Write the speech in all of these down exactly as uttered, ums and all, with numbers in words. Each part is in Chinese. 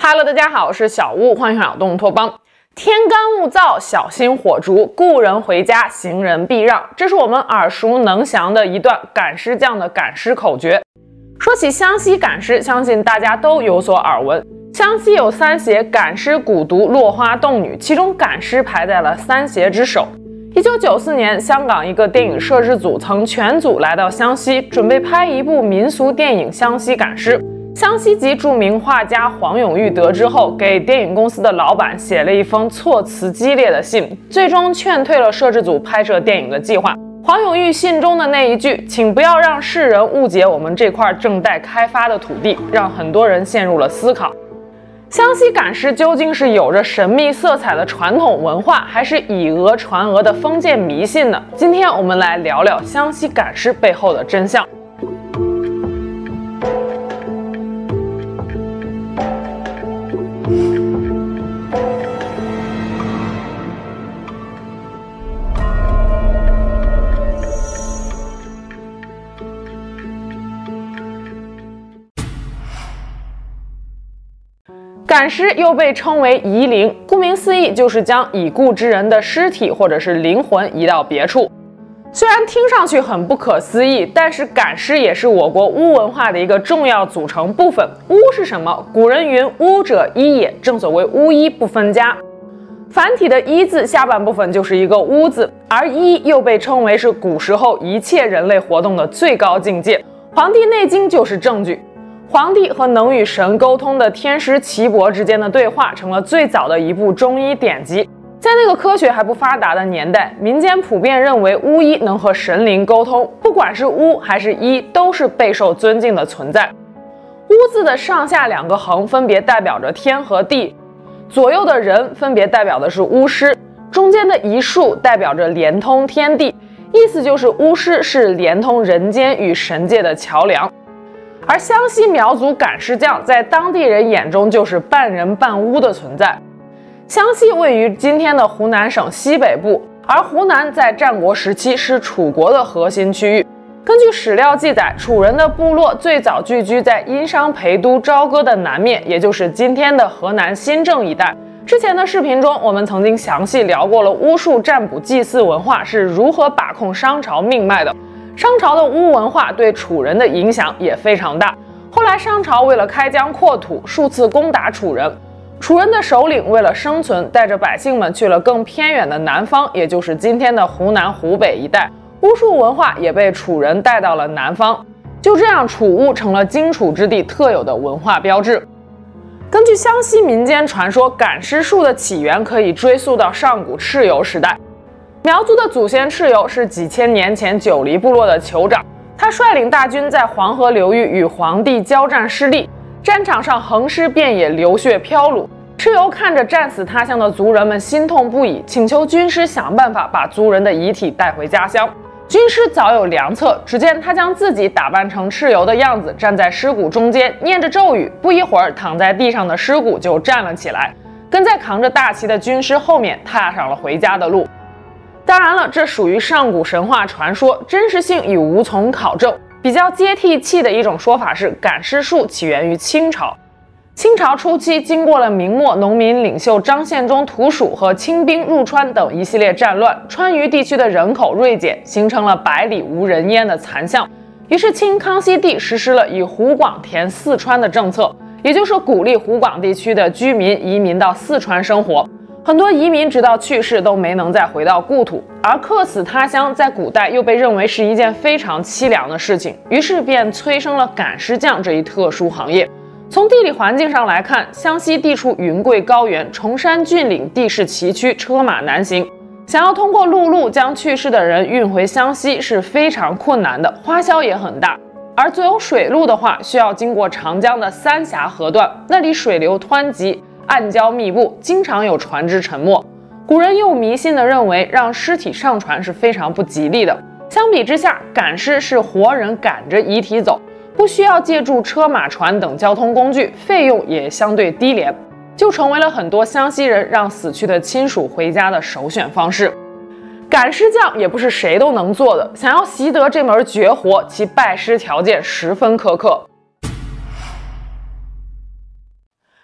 Hello， 大家好，我是小屋，欢迎来到动物托邦。天干物燥，小心火烛，故人回家，行人避让。这是我们耳熟能详的一段赶尸匠的赶尸口诀。说起湘西赶尸，相信大家都有所耳闻。湘西有三邪：赶尸、蛊毒、落花洞女，其中赶尸排在了三邪之首。一九九四年，香港一个电影摄制组曾全组来到湘西，准备拍一部民俗电影《湘西赶尸》。湘西籍著名画家黄永玉得知后，给电影公司的老板写了一封措辞激烈的信，最终劝退了摄制组拍摄电影的计划。黄永玉信中的那一句“请不要让世人误解我们这块正待开发的土地”，让很多人陷入了思考。湘西赶尸究竟是有着神秘色彩的传统文化，还是以讹传讹的封建迷信呢？今天我们来聊聊湘西赶尸背后的真相。赶尸又被称为移灵，顾名思义，就是将已故之人的尸体或者是灵魂移到别处。虽然听上去很不可思议，但是赶尸也是我国巫文化的一个重要组成部分。巫是什么？古人云：“巫者医也。”正所谓巫医不分家。繁体的“医”字下半部分就是一个“巫”字，而医又被称为是古时候一切人类活动的最高境界。《黄帝内经》就是证据。皇帝和能与神沟通的天师岐伯之间的对话，成了最早的一部中医典籍。在那个科学还不发达的年代，民间普遍认为巫医能和神灵沟通，不管是巫还是医，都是备受尊敬的存在。巫字的上下两个横分别代表着天和地，左右的人分别代表的是巫师，中间的一竖代表着连通天地，意思就是巫师是连通人间与神界的桥梁。而湘西苗族赶尸匠在当地人眼中就是半人半巫的存在。湘西位于今天的湖南省西北部，而湖南在战国时期是楚国的核心区域。根据史料记载，楚人的部落最早聚居在殷商陪都朝歌的南面，也就是今天的河南新郑一带。之前的视频中，我们曾经详细聊过了巫术、占卜、祭祀文化是如何把控商朝命脉的。商朝的巫文化对楚人的影响也非常大。后来商朝为了开疆扩土，数次攻打楚人。楚人的首领为了生存，带着百姓们去了更偏远的南方，也就是今天的湖南、湖北一带。巫术文化也被楚人带到了南方。就这样，楚巫成了荆楚之地特有的文化标志。根据湘西民间传说，赶尸术的起源可以追溯到上古蚩尤时代。苗族的祖先蚩尤是几千年前九黎部落的酋长，他率领大军在黄河流域与黄帝交战失利，战场上横尸遍野，流血飘橹。蚩尤看着战死他乡的族人们，心痛不已，请求军师想办法把族人的遗体带回家乡。军师早有良策，只见他将自己打扮成蚩尤的样子，站在尸骨中间，念着咒语，不一会儿，躺在地上的尸骨就站了起来，跟在扛着大旗的军师后面，踏上了回家的路。当然了，这属于上古神话传说，真实性已无从考证。比较接地气的一种说法是，赶尸术起源于清朝。清朝初期，经过了明末农民领袖张献忠屠蜀和清兵入川等一系列战乱，川渝地区的人口锐减，形成了百里无人烟的残象。于是清康熙帝实施了以湖广填四川的政策，也就是鼓励湖广地区的居民移民到四川生活。很多移民直到去世都没能再回到故土，而客死他乡在古代又被认为是一件非常凄凉的事情，于是便催生了赶尸匠这一特殊行业。从地理环境上来看，湘西地处云贵高原，崇山峻岭，地势崎岖，车马难行，想要通过陆路将去世的人运回湘西是非常困难的，花销也很大。而走水路的话，需要经过长江的三峡河段，那里水流湍急，暗礁密布，经常有船只沉没。古人又迷信地认为，让尸体上船是非常不吉利的。相比之下，赶尸是活人赶着遗体走，不需要借助车马船等交通工具，费用也相对低廉，就成为了很多湘西人让死去的亲属回家的首选方式。赶尸匠也不是谁都能做的，想要习得这门绝活，其拜师条件十分苛刻。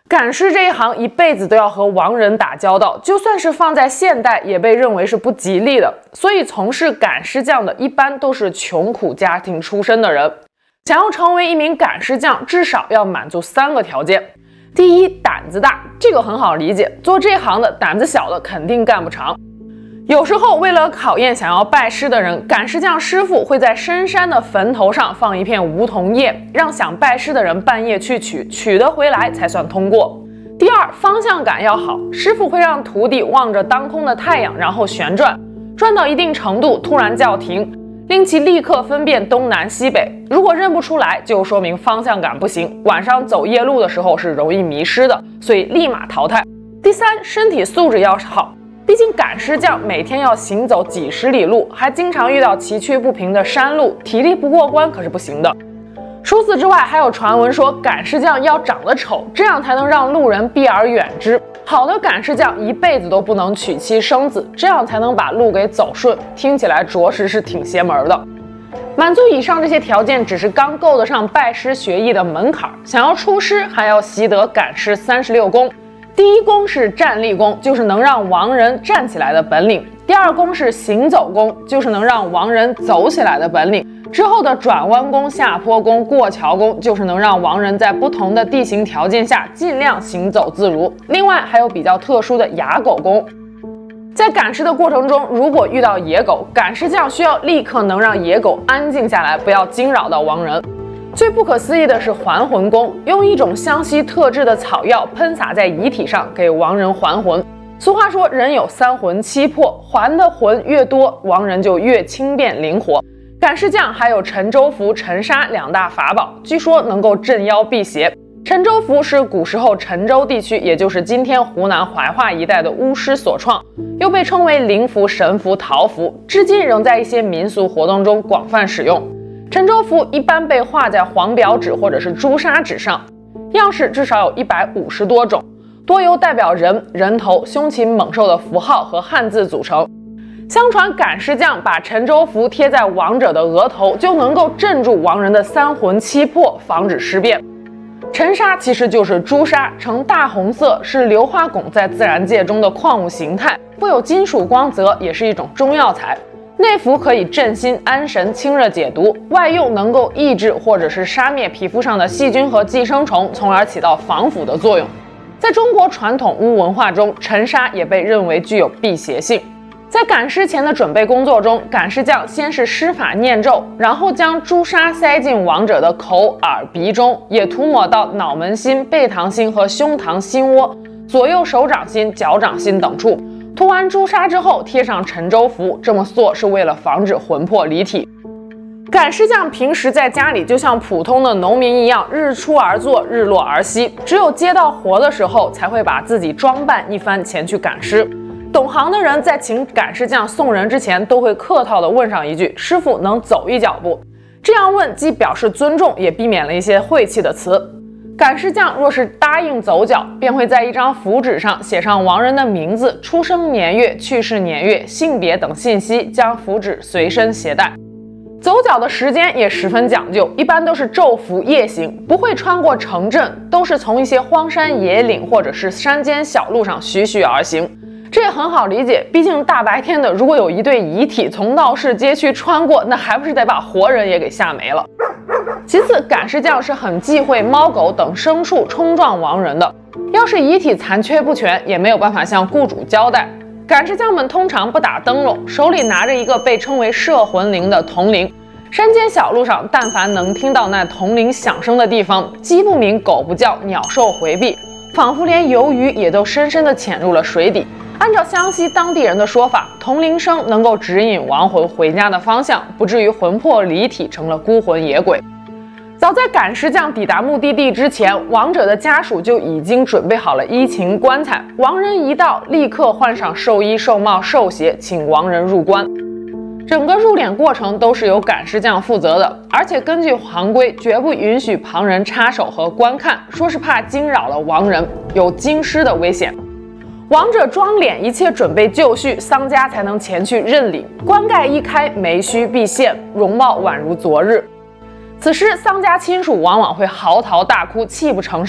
赶尸这一行一辈子都要和亡人打交道，就算是放在现代也被认为是不吉利的，所以从事赶尸匠的一般都是穷苦家庭出身的人。想要成为一名赶尸匠，至少要满足三个条件。第一，胆子大，这个很好理解，做这行的胆子小的肯定干不长。有时候为了考验想要拜师的人，赶尸匠师傅会在深山的坟头上放一片梧桐叶，让想拜师的人半夜去取，取得回来才算通过。第二，方向感要好，师傅会让徒弟望着当空的太阳，然后旋转，转到一定程度突然叫停，令其立刻分辨东南西北。如果认不出来，就说明方向感不行，晚上走夜路的时候是容易迷失的，所以立马淘汰。第三，身体素质要好，毕竟赶尸匠每天要行走几十里路，还经常遇到崎岖不平的山路，体力不过关可是不行的。除此之外，还有传闻说赶尸匠要长得丑，这样才能让路人避而远之。好的赶尸匠一辈子都不能娶妻生子，这样才能把路给走顺。听起来着实是挺邪门的。满足以上这些条件，只是刚够得上拜师学艺的门槛。想要出师，还要习得赶尸三十六功。第一功是站立功，就是能让亡人站起来的本领；第二功是行走功，就是能让亡人走起来的本领。之后的转弯功、下坡功、过桥功，就是能让亡人在不同的地形条件下尽量行走自如。另外还有比较特殊的哑狗功。在赶尸的过程中，如果遇到野狗，赶尸匠需要立刻能让野狗安静下来，不要惊扰到亡人。最不可思议的是还魂功，用一种香溪特制的草药喷洒在遗体上，给亡人还魂。俗话说，人有三魂七魄，还的魂越多，亡人就越轻便灵活。赶尸匠还有沉舟符、沉沙两大法宝，据说能够镇妖辟邪。沉舟符是古时候沉舟地区，也就是今天湖南怀化一带的巫师所创，又被称为灵符、神符、桃符，至今仍在一些民俗活动中广泛使用。沉舟符一般被画在黄表纸或者是朱砂纸上，样式至少有一百五十多种，多由代表人、人头、凶禽猛兽的符号和汉字组成。相传赶尸匠把沉舟符贴在亡者的额头，就能够镇住亡人的三魂七魄，防止尸变。沉沙其实就是朱砂，呈大红色，是硫化汞在自然界中的矿物形态，富有金属光泽，也是一种中药材。内服可以镇心安神、清热解毒，外用能够抑制或者是杀灭皮肤上的细菌和寄生虫，从而起到防腐的作用。在中国传统巫文化中，沉沙也被认为具有辟邪性。在赶尸前的准备工作中，赶尸匠先是施法念咒，然后将朱砂塞进亡者的口、耳、鼻中，也涂抹到脑门心、背膛心和胸膛心窝、左右手掌心、脚掌心等处。涂完朱砂之后，贴上沉舟符，这么做是为了防止魂魄离体。赶尸匠平时在家里就像普通的农民一样，日出而作，日落而息，只有接到活的时候，才会把自己装扮一番前去赶尸。懂行的人在请赶尸匠送人之前，都会客套地问上一句：“师傅能走一脚不？”这样问既表示尊重，也避免了一些晦气的词。赶尸匠若是答应走脚，便会在一张符纸上写上亡人的名字、出生年月、去世年月、性别等信息，将符纸随身携带。走脚的时间也十分讲究，一般都是昼伏夜行，不会穿过城镇，都是从一些荒山野岭或者是山间小路上徐徐而行。这也很好理解，毕竟大白天的，如果有一对遗体从闹市街区穿过，那还不是得把活人也给吓没了。其次，赶尸匠是很忌讳猫狗等牲畜冲撞亡人的，要是遗体残缺不全，也没有办法向雇主交代。赶尸匠们通常不打灯笼，手里拿着一个被称为摄魂铃的铜铃。山间小路上，但凡能听到那铜铃响声的地方，鸡不鸣，狗不叫，鸟兽回避，仿佛连游鱼也都深深地潜入了水底。按照湘西当地人的说法，铜铃声能够指引亡魂回家的方向，不至于魂魄离体成了孤魂野鬼。早在赶尸匠抵达目的地之前，亡者的家属就已经准备好了衣禽棺材。亡人一到，立刻换上寿衣、寿帽、寿鞋，请亡人入棺。整个入殓过程都是由赶尸匠负责的，而且根据行规，绝不允许旁人插手和观看，说是怕惊扰了亡人，有惊尸的危险。亡者装殓，一切准备就绪，丧家才能前去认领。棺盖一开，眉须毕现，容貌宛如昨日。此时，丧家亲属往往会嚎啕大哭，泣不成声。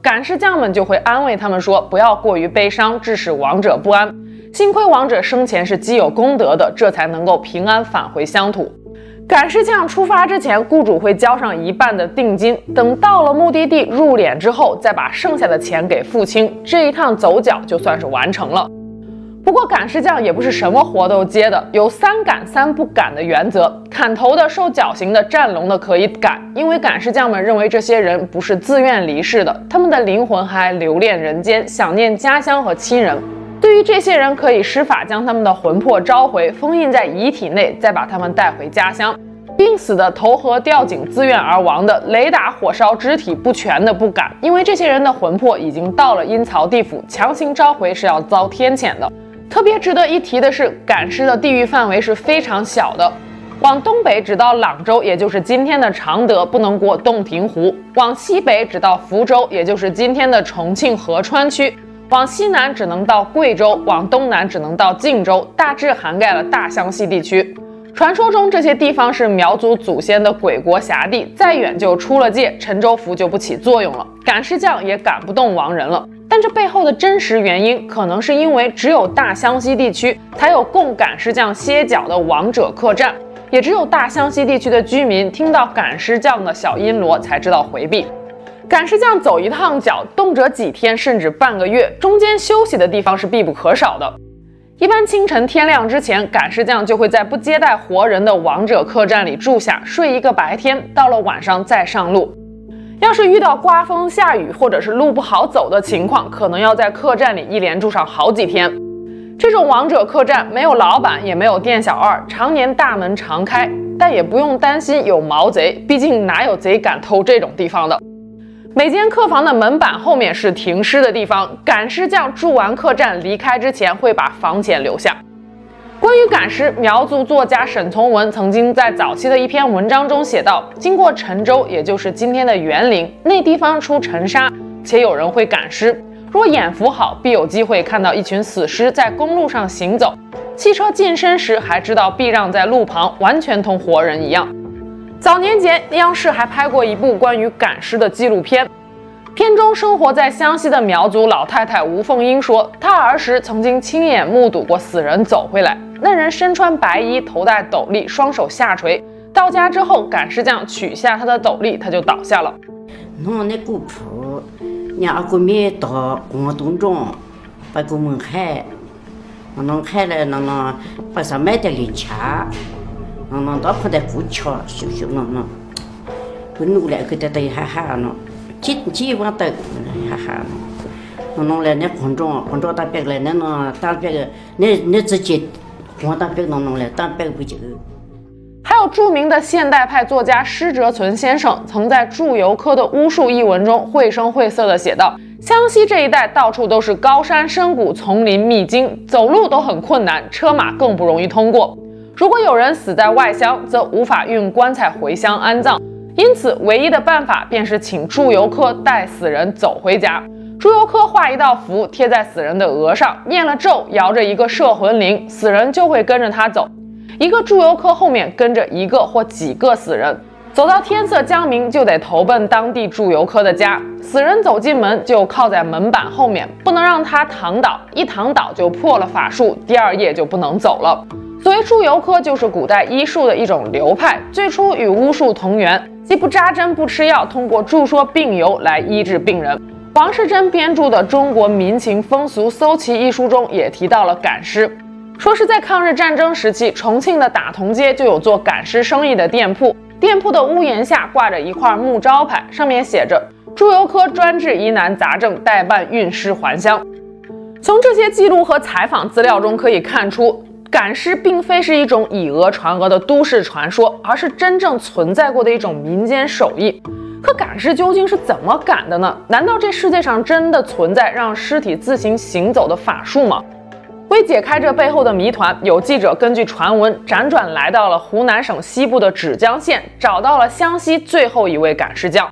赶尸匠们就会安慰他们说，不要过于悲伤，致使亡者不安。幸亏亡者生前是积有功德的，这才能够平安返回乡土。赶尸匠出发之前，雇主会交上一半的定金，等到了目的地入殓之后，再把剩下的钱给付清，这一趟走脚就算是完成了。不过赶尸匠也不是什么活都接的，有三赶三不赶的原则。砍头的、受绞刑的、战龙的可以赶，因为赶尸匠们认为这些人不是自愿离世的，他们的灵魂还留恋人间，想念家乡和亲人。对于这些人，可以施法将他们的魂魄召回，封印在遗体内，再把他们带回家乡。病死的、投河吊井自愿而亡的、雷打火烧肢体不全的不赶，因为这些人的魂魄已经到了阴曹地府，强行召回是要遭天谴的。特别值得一提的是，赶尸的地域范围是非常小的，往东北只到朗州，也就是今天的常德，不能过洞庭湖；往西北只到福州，也就是今天的重庆合川区；往西南只能到贵州，往东南只能到晋州，大致涵盖了大湘西地区。传说中这些地方是苗族祖先的鬼国辖地，再远就出了界，陈州符就不起作用了，赶尸匠也赶不动亡人了。但这背后的真实原因，可能是因为只有大湘西地区才有供赶尸匠歇脚的亡者客栈，也只有大湘西地区的居民听到赶尸匠的小阴锣才知道回避。赶尸匠走一趟脚，动辄几天甚至半个月，中间休息的地方是必不可少的。一般清晨天亮之前，赶尸匠就会在不接待活人的亡者客栈里住下，睡一个白天，到了晚上再上路。要是遇到刮风下雨或者是路不好走的情况，可能要在客栈里一连住上好几天。这种亡者客栈没有老板，也没有店小二，常年大门常开，但也不用担心有毛贼，毕竟哪有贼敢偷这种地方的。每间客房的门板后面是停尸的地方，赶尸匠住完客栈离开之前会把房钱留下。关于赶尸，苗族作家沈从文曾经在早期的一篇文章中写道，经过陈州，也就是今天的园林，那地方出尘沙，且有人会赶尸。若眼福好，必有机会看到一群死尸在公路上行走，汽车近身时还知道避让在路旁，完全同活人一样。早年间，央视还拍过一部关于赶尸的纪录片，片中生活在湘西的苗族老太太吴凤英说，她儿时曾经亲眼目睹过死人走回来，那人身穿白衣，头戴斗笠，双手下垂。到家之后，赶尸匠取下他的斗笠，他就倒下了。 弄那古铺，伢阿姑妹到广东中，把个门开，弄开了，弄弄把上买点零钱，弄弄到旁的古桥，修修弄弄，不努力给他带哈哈弄，几几万带哈哈弄，弄弄来那观众，观众大别来那弄大别个，那那自己光大别弄弄来大别不就。 还有著名的现代派作家施哲存先生，曾在《祝由科的巫术》一文中绘声绘色地写道：湘西这一带到处都是高山深谷、丛林秘境，走路都很困难，车马更不容易通过。如果有人死在外乡，则无法运棺材回乡安葬，因此唯一的办法便是请祝由科带死人走回家。祝由科画一道符贴在死人的额上，念了咒，摇着一个摄魂铃，死人就会跟着他走。一个祝由科后面跟着一个或几个死人，走到天色将明就得投奔当地祝由科的家。死人走进门就靠在门板后面，不能让他躺倒，一躺倒就破了法术，第二夜就不能走了。所谓祝由科就是古代医术的一种流派，最初与巫术同源，既不扎针不吃药，通过注说病由来医治病人。王世贞编著的《中国民情风俗搜奇》一书中也提到了赶尸，说是在抗日战争时期，重庆的打铜街就有做赶尸生意的店铺，店铺的屋檐下挂着一块木招牌，上面写着祝由科专治疑难杂症，代办运尸还乡。从这些记录和采访资料中可以看出，赶尸并非是一种以讹传讹的都市传说，而是真正存在过的一种民间手艺。可赶尸究竟是怎么赶的呢？难道这世界上真的存在让尸体自行行走的法术吗？为解开这背后的谜团，有记者根据传闻辗转来到了湖南省西部的芷江县，找到了湘西最后一位赶尸匠。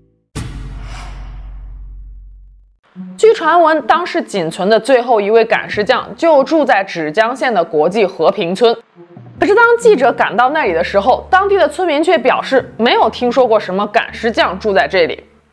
据传闻，当时仅存的最后一位赶尸匠就住在芷江县的国际和平村。可是当记者赶到那里的时候，当地的村民却表示没有听说过什么赶尸匠住在这里。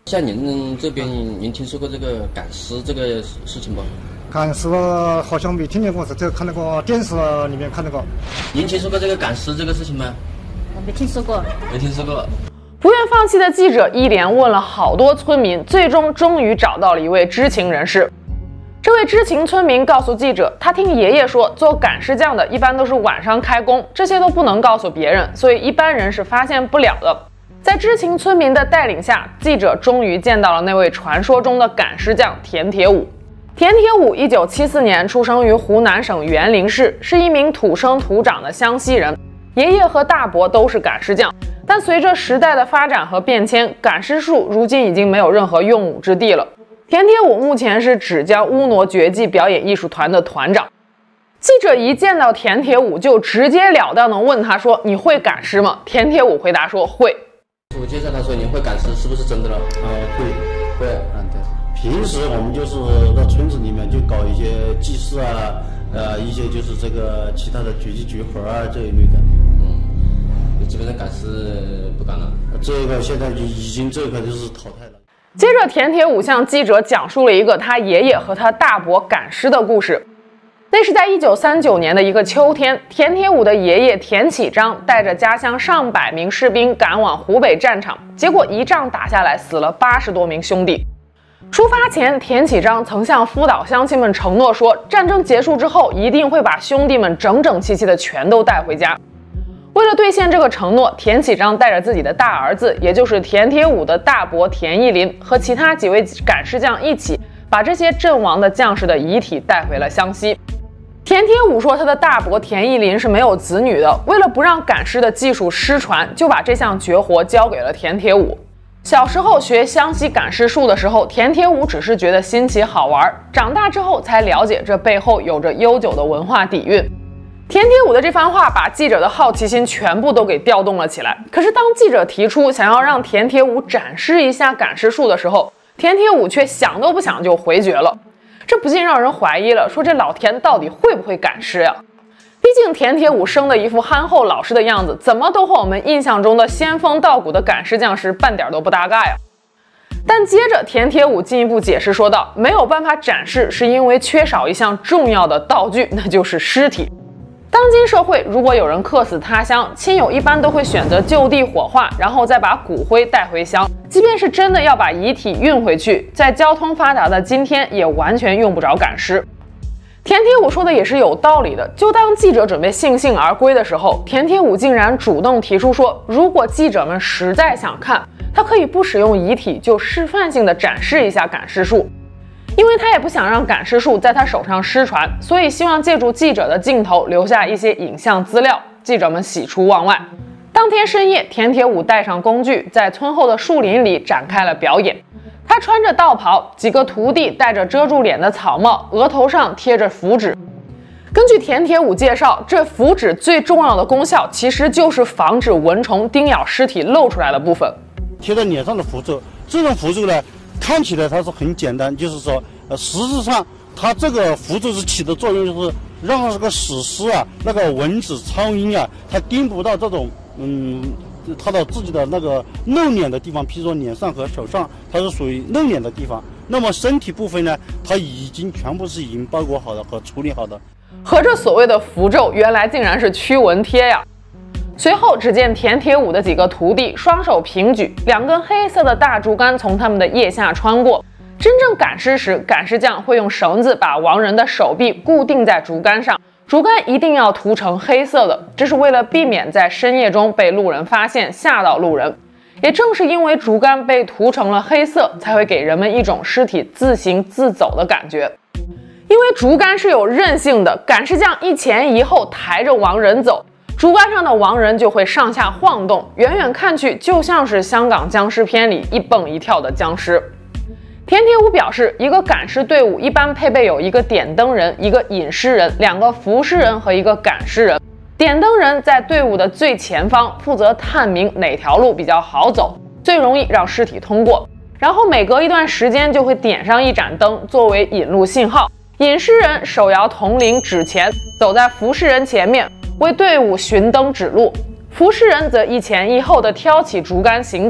像您这边，您听说过这个赶尸这个事情不？ 赶尸好像没听见过，只有看那个电视里面看那个。 您听说过这个赶尸这个事情吗？ 我没听说过。 没听说过。 不愿放弃的记者一连问了好多村民，最终终于找到了一位知情人士。这位知情村民告诉记者，他听爷爷说，做赶尸匠的一般都是晚上开工，这些都不能告诉别人，所以一般人是发现不了的。在知情村民的带领下，记者终于见到了那位传说中的赶尸匠田铁武。田铁武一九七四年出生于湖南省沅陵市，是一名土生土长的湘西人。爷爷和大伯都是赶尸匠，但随着时代的发展和变迁，赶尸术如今已经没有任何用武之地了。田铁武目前是芷江乌傩绝技表演艺术团的团长。记者一见到田铁武，就直截了当地问他说：“你会赶尸吗？”田铁武回答说：“会。” 我介绍他说：“你会赶尸，是不是真的了？” 呃，会会， 嗯，对。平时我们就是到村子里面就搞一些祭祀啊，呃，一些就是这个其他的绝技绝活啊这一类的。 嗯，你基本上赶尸不敢了。 这个现在就已经这个就是淘汰了。 接着，田铁武向记者讲述了一个他爷爷和他大伯赶尸的故事。那是在一九三九年的一个秋天，田铁武的爷爷田启章带着家乡上百名士兵赶往湖北战场，结果一仗打下来，死了八十多名兄弟。出发前，田启章曾向夫导乡亲们承诺说，战争结束之后一定会把兄弟们整整齐齐的全都带回家。为了兑现这个承诺，田启章带着自己的大儿子，也就是田铁武的大伯田义林，和其他几位赶尸匠一起，把这些阵亡的将士的遗体带回了湘西。田铁武说，他的大伯田义林是没有子女的，为了不让赶尸的技术失传，就把这项绝活交给了田铁武。小时候学湘西赶尸术的时候，田铁武只是觉得新奇好玩，长大之后才了解这背后有着悠久的文化底蕴。田铁武的这番话把记者的好奇心全部都给调动了起来。可是当记者提出想要让田铁武展示一下赶尸术的时候，田铁武却想都不想就回绝了。这不禁让人怀疑了，说这老田到底会不会赶尸呀？毕竟田铁武生的一副憨厚老实的样子，怎么都和我们印象中的仙风道骨的赶尸匠是半点都不搭嘎呀。但接着田铁武进一步解释说道，没有办法展示是因为缺少一项重要的道具，那就是尸体。当今社会，如果有人客死他乡，亲友一般都会选择就地火化，然后再把骨灰带回乡。即便是真的要把遗体运回去，在交通发达的今天，也完全用不着赶尸。田铁武说的也是有道理的。就当记者准备悻悻而归的时候，田铁武竟然主动提出说，如果记者们实在想看，他可以不使用遗体，就示范性的展示一下赶尸术。因为他也不想让赶尸术在他手上失传，所以希望借助记者的镜头留下一些影像资料。记者们喜出望外。当天深夜，田铁武带上工具，在村后的树林里展开了表演。他穿着道袍，几个徒弟戴着遮住脸的草帽，额头上贴着符纸。根据田铁武介绍，这符纸最重要的功效其实就是防止蚊虫叮咬尸体露出来的部分。 贴在脸上的符咒，这种符咒呢，看起来它是很简单，就是说，呃，实质上它这个符咒是起的作用，就是让这个死尸啊，那个蚊子、苍蝇啊，它叮不到这种，嗯，它的自己的那个露脸的地方，譬如说脸上和手上，它是属于露脸的地方。那么身体部分呢，它已经全部是已经包裹好的和处理好的。 和这所谓的符咒，原来竟然是驱蚊贴呀！随后，只见田铁武的几个徒弟双手平举，两根黑色的大竹竿从他们的腋下穿过。真正赶尸时，赶尸匠会用绳子把亡人的手臂固定在竹竿上，竹竿一定要涂成黑色的，这是为了避免在深夜中被路人发现，吓到路人。也正是因为竹竿被涂成了黑色，才会给人们一种尸体自行自走的感觉。因为竹竿是有韧性的，赶尸匠一前一后抬着亡人走，竹竿上的亡人就会上下晃动，远远看去就像是香港僵尸片里一蹦一跳的僵尸。田铁武表示，一个赶尸队伍一般配备有一个点灯人、一个引尸人、两个扶尸人和一个赶尸人。点灯人在队伍的最前方，负责探明哪条路比较好走，最容易让尸体通过。然后每隔一段时间就会点上一盏灯，作为引路信号。引尸人手摇铜铃指前，走在扶尸人前面，为队伍寻灯指路。扶尸人则一前一后的挑起竹竿行走，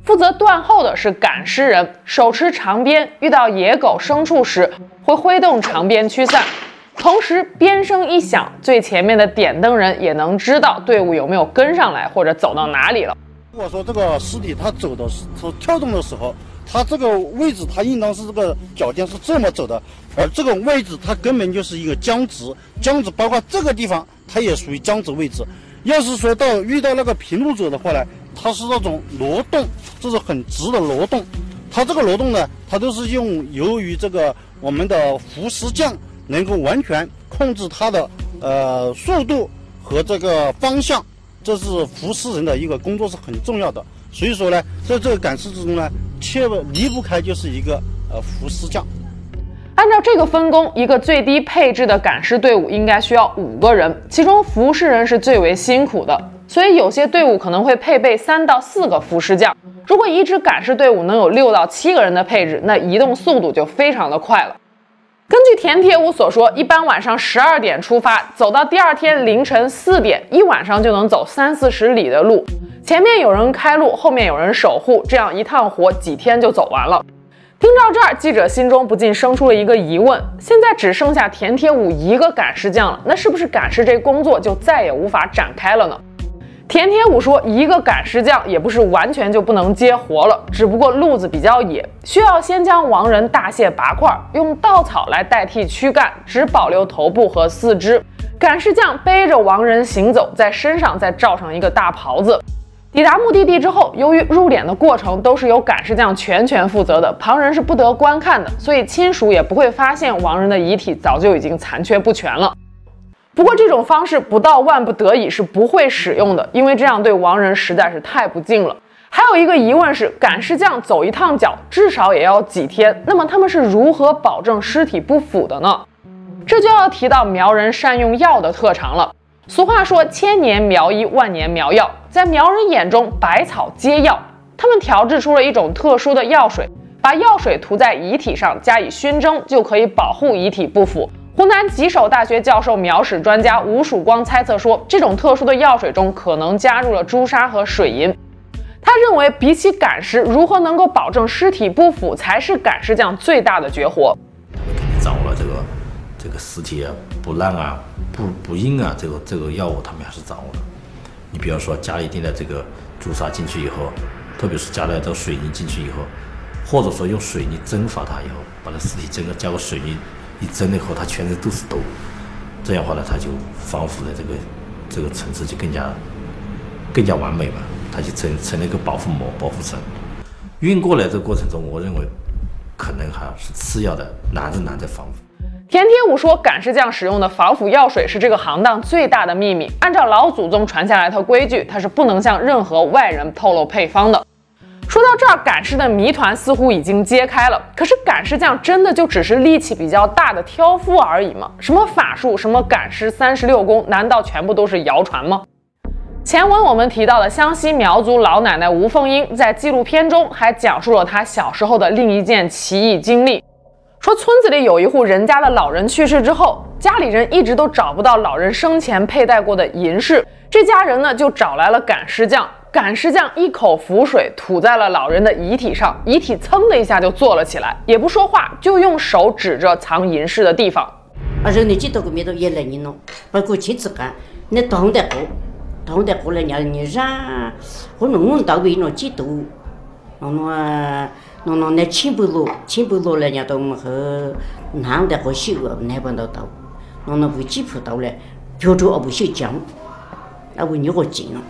负责断后的是赶尸人，手持长鞭，遇到野狗、牲畜时会挥动长鞭驱散。同时，鞭声一响，最前面的点灯人也能知道队伍有没有跟上来，或者走到哪里了。 如果说这个尸体它走的时候跳动的时候，它这个位置它应当是这个脚尖是这么走的，而这个位置它根本就是一个僵直，僵直包括这个地方它也属于僵直位置。要是说到遇到那个平路者的话呢，它是那种挪动，这是很直的挪动。它这个挪动呢，它都是用由于这个我们的扶尸匠能够完全控制它的呃速度和这个方向，这是扶尸人的一个工作是很重要的。所以说呢，在这个赶尸之中呢，切不离不开就是一个呃扶尸匠。 按照这个分工，一个最低配置的赶尸队伍应该需要五个人，其中扶尸人是最为辛苦的，所以有些队伍可能会配备三到四个扶尸匠。如果一支赶尸队伍能有六到七个人的配置，那移动速度就非常的快了。根据田铁五所说，一般晚上十二点出发，走到第二天凌晨四点，一晚上就能走三四十里的路。前面有人开路，后面有人守护，这样一趟活几天就走完了。听到这儿，记者心中不禁生出了一个疑问：现在只剩下田铁五一个赶尸匠了，那是不是赶尸这工作就再也无法展开了呢？田铁五说，一个赶尸匠也不是完全就不能接活了，只不过路子比较野，需要先将亡人大卸八块，用稻草来代替躯干，只保留头部和四肢。赶尸匠背着亡人行走，在身上再罩上一个大袍子。抵达目的地之后，由于入殓的过程都是由赶尸匠全权负责的，旁人是不得观看的，所以亲属也不会发现亡人的遗体早就已经残缺不全了。不过这种方式不到万不得已是不会使用的，因为这样对亡人实在是太不敬了。还有一个疑问是，赶尸匠走一趟脚至少也要几天，那么他们是如何保证尸体不腐的呢？这就要提到苗人善用药的特长了。俗话说，千年苗医，万年苗药。在苗人眼中，百草皆药。他们调制出了一种特殊的药水，把药水涂在遗体上，加以熏蒸，就可以保护遗体不腐。湖南吉首大学教授苗史专家吴曙光猜测说，这种特殊的药水中可能加入了朱砂和水银。他认为，比起赶尸，如何能够保证尸体不腐，才是赶尸匠最大的绝活。 他们肯定掌握了这个这个尸体啊不烂啊不不硬啊这个这个药物，他们还是掌握的。你比方说加一定的这个朱砂进去以后，特别是加了这个水泥进去以后，或者说用水泥蒸发它以后，把它尸体整个加个水泥一蒸了以后，它全身都是痘，这样的话呢，它就防腐的这个这个层次就更加更加完美嘛，它就成成了一个保护膜、保护层。运过来这个过程中，我认为可能还是次要的，难是难在防腐。 田铁五说，赶尸匠使用的防腐药水是这个行当最大的秘密。按照老祖宗传下来的规矩，它是不能向任何外人透露配方的。说到这儿，赶尸的谜团似乎已经揭开了。可是赶尸匠真的就只是力气比较大的挑夫而已吗？什么法术，什么赶尸三十六功，难道全部都是谣传吗？前文我们提到的湘西苗族老奶奶吴凤英，在纪录片中还讲述了她小时候的另一件奇异经历。说村子里有一户人家的老人去世之后，家里人一直都找不到老人生前佩戴过的银饰，这家人呢就找来了赶尸匠。赶尸匠一口符水吐在了老人的遗体上，遗体噌的一下就坐了起来，也不说话，就用手指着藏银饰的地方。 啊，人你记得个没得也来你弄，包括亲自干，你当得过，当得过来伢你让，我弄到位弄几度，弄弄啊。弄弄那千步路，千步路来伢都么和男的和修啊，那边都到，弄弄不几步到了，标准啊不修讲，那不你我进了。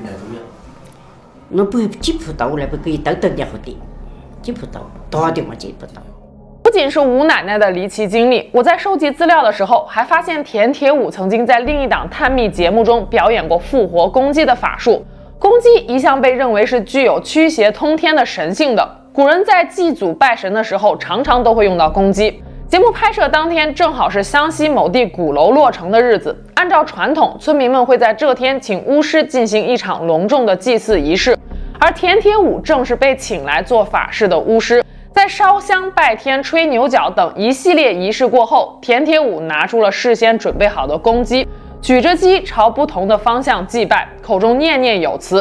那不几步到了，不可以等等点好的，几步到，多点嘛几步到。 不仅是吴奶奶的离奇经历，我在收集资料的时候，还发现田铁五曾经在另一档探秘节目中表演过复活公鸡的法术。公鸡一向被认为是具有驱邪通天的神性的。古人在祭祖拜神的时候，常常都会用到公鸡。节目拍摄当天正好是湘西某地鼓楼落成的日子，按照传统，村民们会在这天请巫师进行一场隆重的祭祀仪式，而田铁五正是被请来做法事的巫师。在烧香拜天、吹牛角等一系列仪式过后，田铁五拿出了事先准备好的公鸡，举着鸡朝不同的方向祭拜，口中念念有词。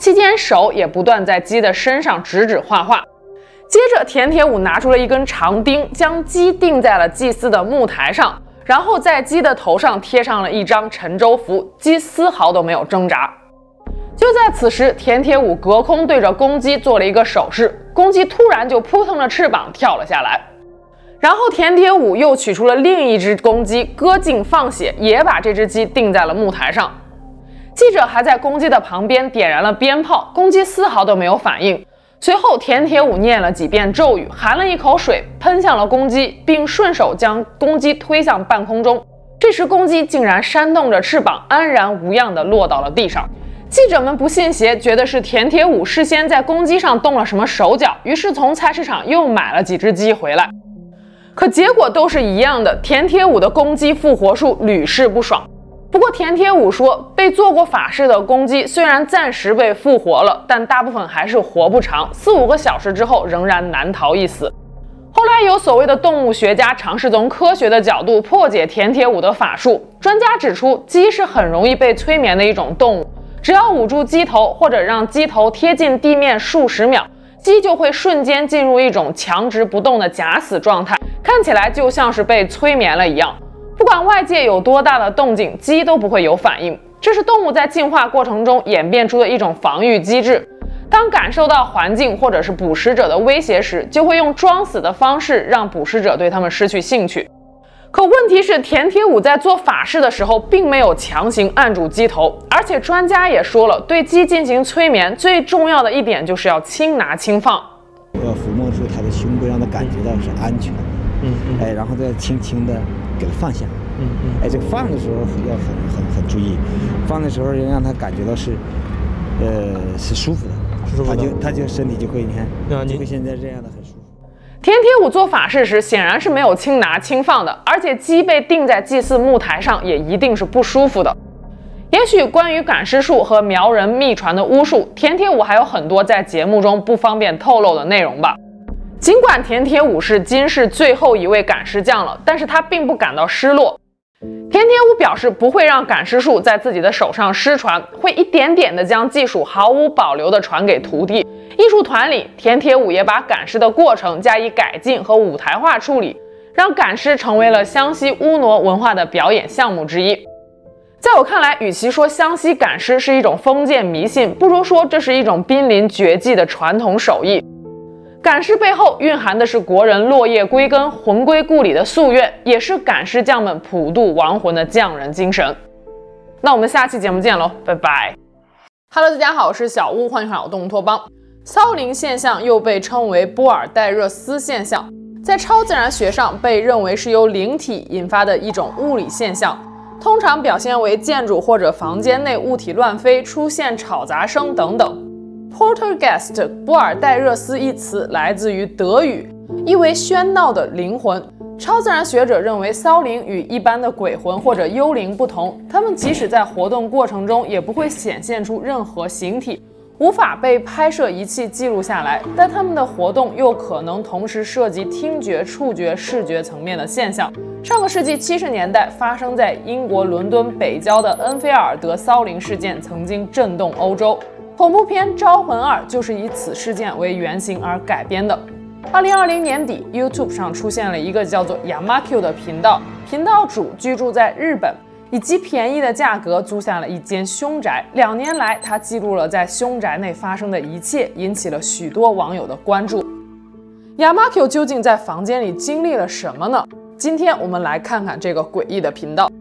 期间手也不断在鸡的身上指指画画。接着田铁武拿出了一根长钉，将鸡钉在了祭祀的木台上，然后在鸡的头上贴上了一张沉舟符，鸡丝毫都没有挣扎。就在此时，田铁武隔空对着公鸡做了一个手势，公鸡突然就扑腾着翅膀跳了下来。然后田铁武又取出了另一只公鸡，割颈放血，也把这只鸡钉在了木台上。记者还在公鸡的旁边点燃了鞭炮，公鸡丝毫都没有反应。随后田铁武念了几遍咒语，含了一口水喷向了公鸡，并顺手将公鸡推向半空中。这时公鸡竟然扇动着翅膀，安然无恙地落到了地上。记者们不信邪，觉得是田铁武事先在公鸡上动了什么手脚，于是从菜市场又买了几只鸡回来。可结果都是一样的，田铁武的公鸡复活术屡试不爽。不过田铁武说，被做过法事的公鸡虽然暂时被复活了，但大部分还是活不长，四五个小时之后仍然难逃一死。后来有所谓的动物学家尝试从科学的角度破解田铁武的法术。专家指出，鸡是很容易被催眠的一种动物，只要捂住鸡头或者让鸡头贴近地面数十秒，鸡就会瞬间进入一种强直不动的假死状态，看起来就像是被催眠了一样。不管外界有多大的动静，鸡都不会有反应。这是动物在进化过程中演变出的一种防御机制。当感受到环境或者是捕食者的威胁时，就会用装死的方式让捕食者对他们失去兴趣。可问题是，田铁武在做法事的时候并没有强行按住鸡头，而且专家也说了，对鸡进行催眠最重要的一点就是要轻拿轻放。 要抚摸住它的胸部，让它感觉到是安全的。嗯嗯。哎，然后再轻轻的给它放下。嗯嗯。哎，这个放的时候要很很很注意，放的时候要让它感觉到是，呃，是舒服的，舒服的，它就它就身体就会你看，就会现在这样的很舒服。 田铁武做法事时显然是没有轻拿轻放的，而且鸡被钉在祭祀木台上也一定是不舒服的。也许关于赶尸术和苗人秘传的巫术，田铁武还有很多在节目中不方便透露的内容吧。尽管田铁武是金氏最后一位赶尸匠了，但是他并不感到失落。田铁武表示不会让赶尸术在自己的手上失传，会一点点的将技术毫无保留的传给徒弟。艺术团里，田铁武也把赶尸的过程加以改进和舞台化处理，让赶尸成为了湘西乌傩文化的表演项目之一。在我看来，与其说湘西赶尸是一种封建迷信，不如说这是一种濒临绝迹的传统手艺。赶尸背后蕴含的是国人落叶归根、魂归故里的夙愿，也是赶尸匠们普渡亡魂的匠人精神。那我们下期节目见喽，拜拜。Hello， 大家好，我是小屋，欢迎回来我动物托邦。骚灵现象又被称为波尔代热斯现象，在超自然学上被认为是由灵体引发的一种物理现象，通常表现为建筑或者房间内物体乱飞、出现吵杂声等等。Poltergeist 波尔代热斯一词来自于德语，意为喧闹的灵魂。超自然学者认为，骚灵与一般的鬼魂或者幽灵不同，它们即使在活动过程中也不会显现出任何形体，无法被拍摄仪器记录下来，但它们的活动又可能同时涉及听觉、触觉、视觉层面的现象。上个世纪七十年代发生在英国伦敦北郊的恩菲尔德骚灵事件曾经震动欧洲。恐怖片《招魂二》就是以此事件为原型而改编的。二零二零年底 ，YouTube 上出现了一个叫做 Yamakyo 的频道，频道主居住在日本，以极便宜的价格租下了一间凶宅。两年来，他记录了在凶宅内发生的一切，引起了许多网友的关注。Yamakyo 究竟在房间里经历了什么呢？今天我们来看看这个诡异的频道。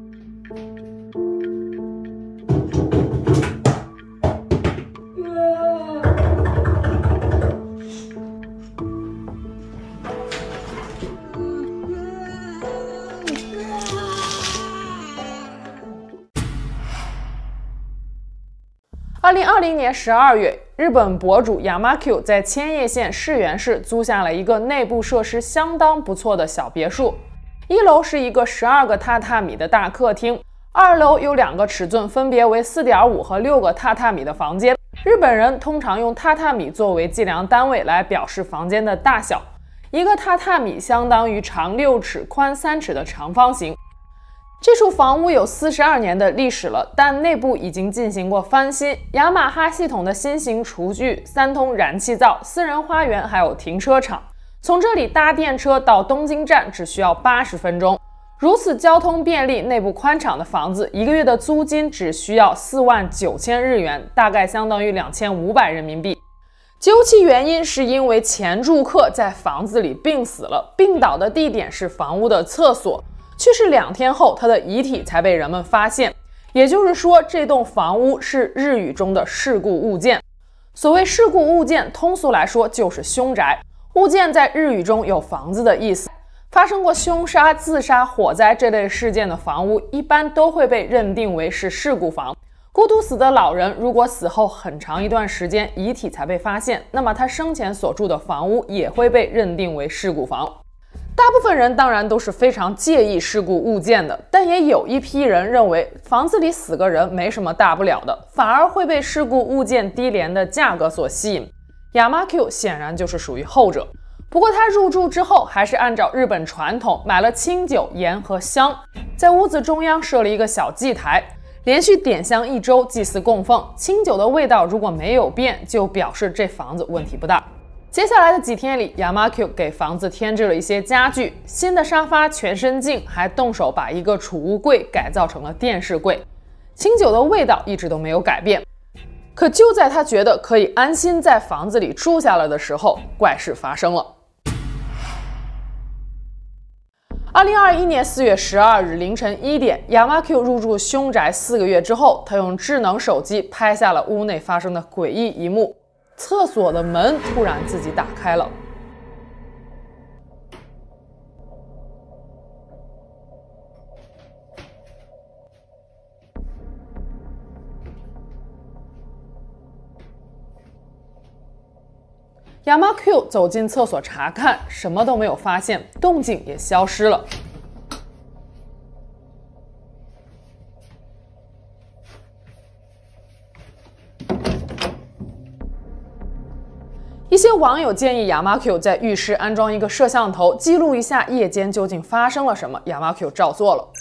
二零二零年十二月，日本博主 Yamakyo 在千叶县市原市租下了一个内部设施相当不错的小别墅。一楼是一个十二个榻榻米的大客厅，二楼有两个尺寸分别为 四点五 和六个榻榻米的房间。日本人通常用榻榻米作为计量单位来表示房间的大小，一个榻榻米相当于长六尺、宽三尺的长方形。 这处房屋有四十二年的历史了，但内部已经进行过翻新，雅马哈系统的新型厨具、三通燃气灶、私人花园，还有停车场。从这里搭电车到东京站只需要八十分钟。如此交通便利、内部宽敞的房子，一个月的租金只需要四万九千日元，大概相当于两千五百人民币。究其原因，是因为前住客在房子里病死了，病倒的地点是房屋的厕所。去世两天后，他的遗体才被人们发现。也就是说，这栋房屋是日语中的事故物件。所谓事故物件，通俗来说就是凶宅。物件在日语中有房子的意思。发生过凶杀、自杀、火灾这类事件的房屋，一般都会被认定为是事故房。孤独死的老人，如果死后很长一段时间遗体才被发现，那么他生前所住的房屋也会被认定为事故房。大部分人当然都是非常介意事故物件的，但也有一批人认为房子里死个人没什么大不了的，反而会被事故物件低廉的价格所吸引。Yamakyo 显然就是属于后者。不过他入住之后，还是按照日本传统买了清酒、盐和香，在屋子中央设了一个小祭台，连续点香一周祭祀供奉。清酒的味道如果没有变，就表示这房子问题不大。接下来的几天里 ，Yamakyo 给房子添置了一些家具，新的沙发、全身镜，还动手把一个储物柜改造成了电视柜。清酒的味道一直都没有改变。可就在他觉得可以安心在房子里住下了的时候，怪事发生了。二零二一年四月十二日凌晨一点 ，Yamakyo 入住凶宅四个月之后，他用智能手机拍下了屋内发生的诡异一幕：厕所的门突然自己打开了。Yamakyo 走进厕所查看，什么都没有发现，动静也消失了。一些网友建议 Yamakyo 在浴室安装一个摄像头，记录一下夜间究竟发生了什么。Yamakyo 照做了。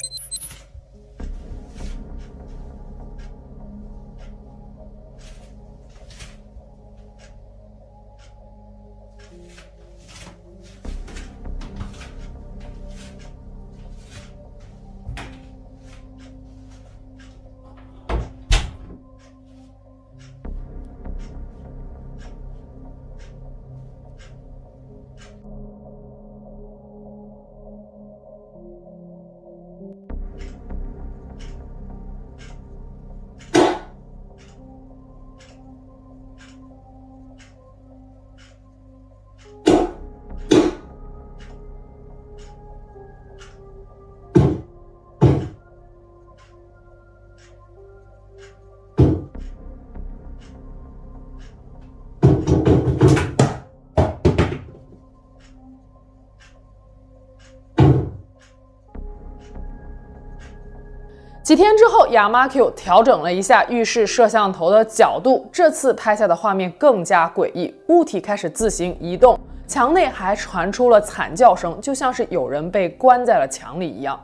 几天之后 ，Yamakyo 调整了一下浴室摄像头的角度，这次拍下的画面更加诡异，物体开始自行移动，墙内还传出了惨叫声，就像是有人被关在了墙里一样。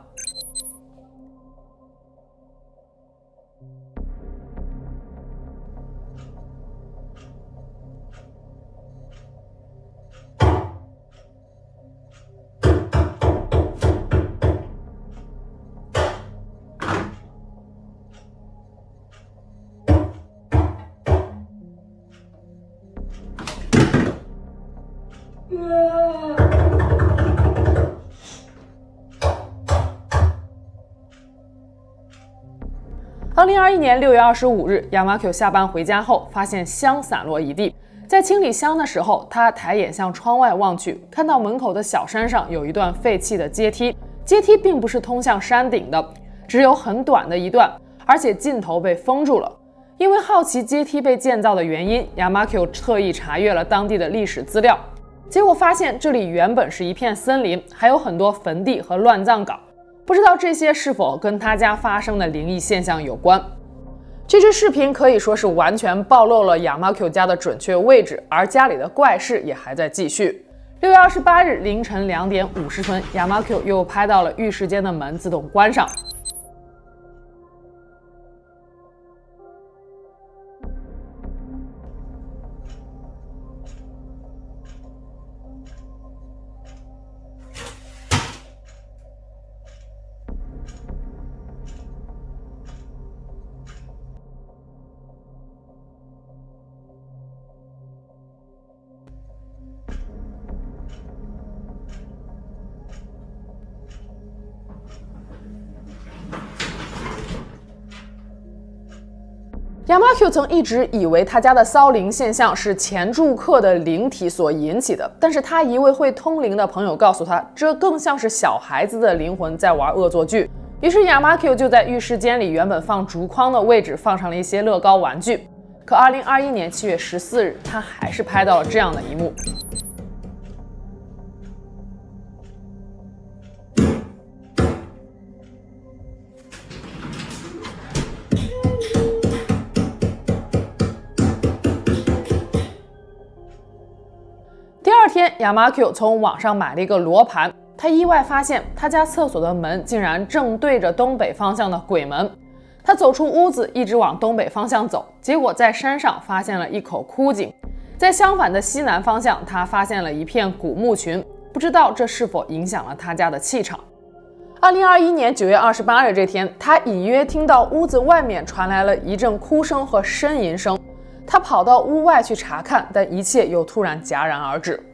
二零二一年六月二十五日 ，Yamakyo 下班回家后，发现香散落一地。在清理香的时候，他抬眼向窗外望去，看到门口的小山上有一段废弃的阶梯。阶梯并不是通向山顶的，只有很短的一段，而且尽头被封住了。因为好奇阶梯被建造的原因 ，Yamakyo 特意查阅了当地的历史资料，结果发现这里原本是一片森林，还有很多坟地和乱葬岗。不知道这些是否跟他家发生的灵异现象有关。这支视频可以说是完全暴露了 Yamakyo 家的准确位置，而家里的怪事也还在继续。六月二十八日凌晨两点五十分 ，Yamakyo 又拍到了浴室间的门自动关上。 Yamakyo 曾一直以为他家的骚灵现象是前住客的灵体所引起的，但是他一位会通灵的朋友告诉他，这更像是小孩子的灵魂在玩恶作剧。于是 Yamakyo 就在浴室间里原本放竹筐的位置放上了一些乐高玩具。可二零二一年七月十四日，他还是拍到了这样的一幕。第二天 ，Yamakyo 从网上买了一个罗盘，他意外发现他家厕所的门竟然正对着东北方向的鬼门。他走出屋子，一直往东北方向走，结果在山上发现了一口枯井，在相反的西南方向，他发现了一片古墓群，不知道这是否影响了他家的气场。二零二一年九月二十八日这天，他隐约听到屋子外面传来了一阵哭声和呻吟声。他跑到屋外去查看，但一切又突然戛然而止。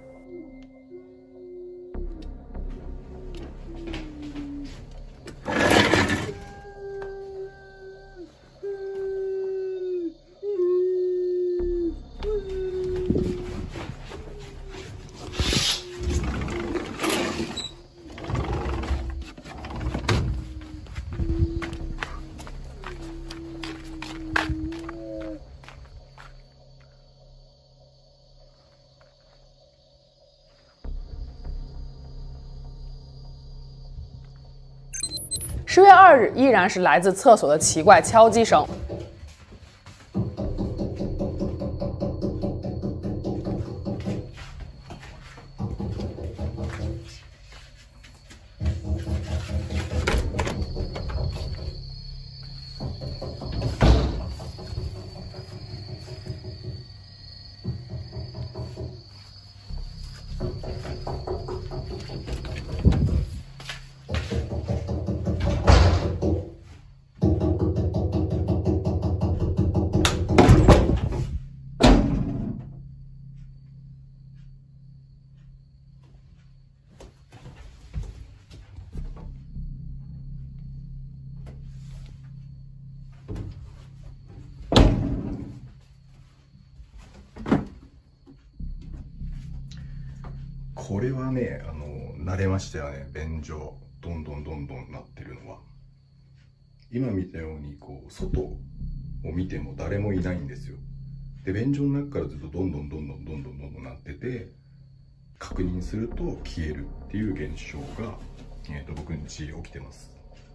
十月二日，依然是来自厕所的奇怪敲击声。 これはね、あの慣れましたよね。便所どんどんどんどんなってるのは。今見たようにこう外を見ても誰もいないんですよ。で便所の中からずっとどんどんどんどんどんどんどんどんなってて、確認すると消えるっていう現象が、えー、と僕ん家起きてます。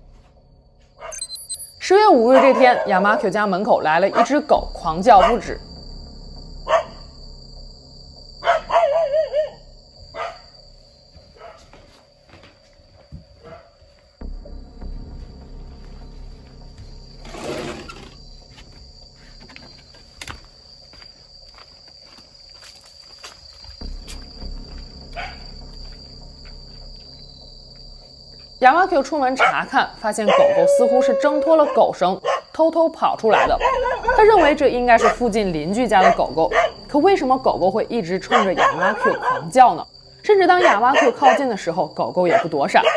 十月五日这天 ，Yamakyo 家门口来了一只狗，狂叫不止。Yamakyo 出门查看，发现狗狗似乎是挣脱了狗绳，偷偷跑出来的。他认为这应该是附近邻居家的狗狗，可为什么狗狗会一直冲着 Yamakyo 狂叫呢？甚至当 Yamakyo 靠近的时候，狗狗也不躲闪。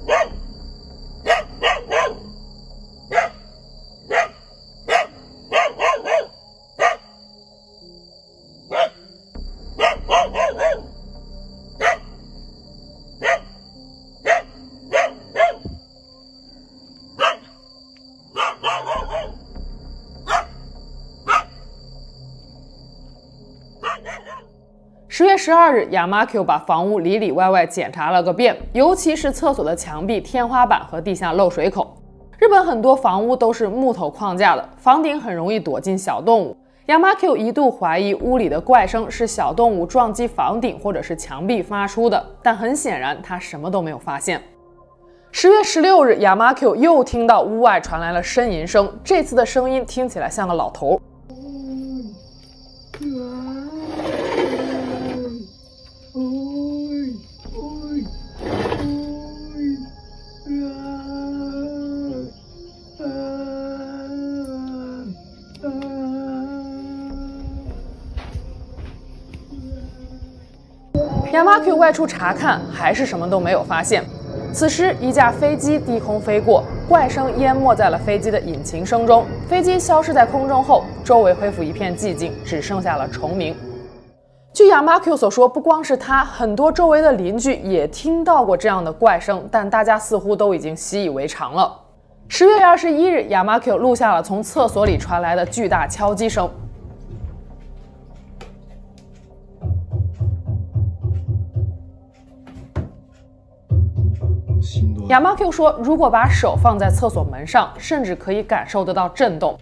十月十二日 ，Yamakyo 把房屋里里外外检查了个遍，尤其是厕所的墙壁、天花板和地下漏水口。日本很多房屋都是木头框架的，房顶很容易躲进小动物。Yamakyo 一度怀疑屋里的怪声是小动物撞击房顶或者是墙壁发出的，但很显然他什么都没有发现。十月十六日 ，Yamakyo 又听到屋外传来了呻吟声，这次的声音听起来像个老头。Yamakyo 外出查看，还是什么都没有发现。 此时，一架飞机低空飞过，怪声淹没在了飞机的引擎声中。飞机消失在空中后，周围恢复一片寂静，只剩下了虫鸣。据Yamakyo所说，不光是他，很多周围的邻居也听到过这样的怪声，但大家似乎都已经习以为常了。十月二十一日 ，Yamakyo 录下了从厕所里传来的巨大敲击声。Yamakyo 说，如果把手放在厕所门上，甚至可以感受得到震动。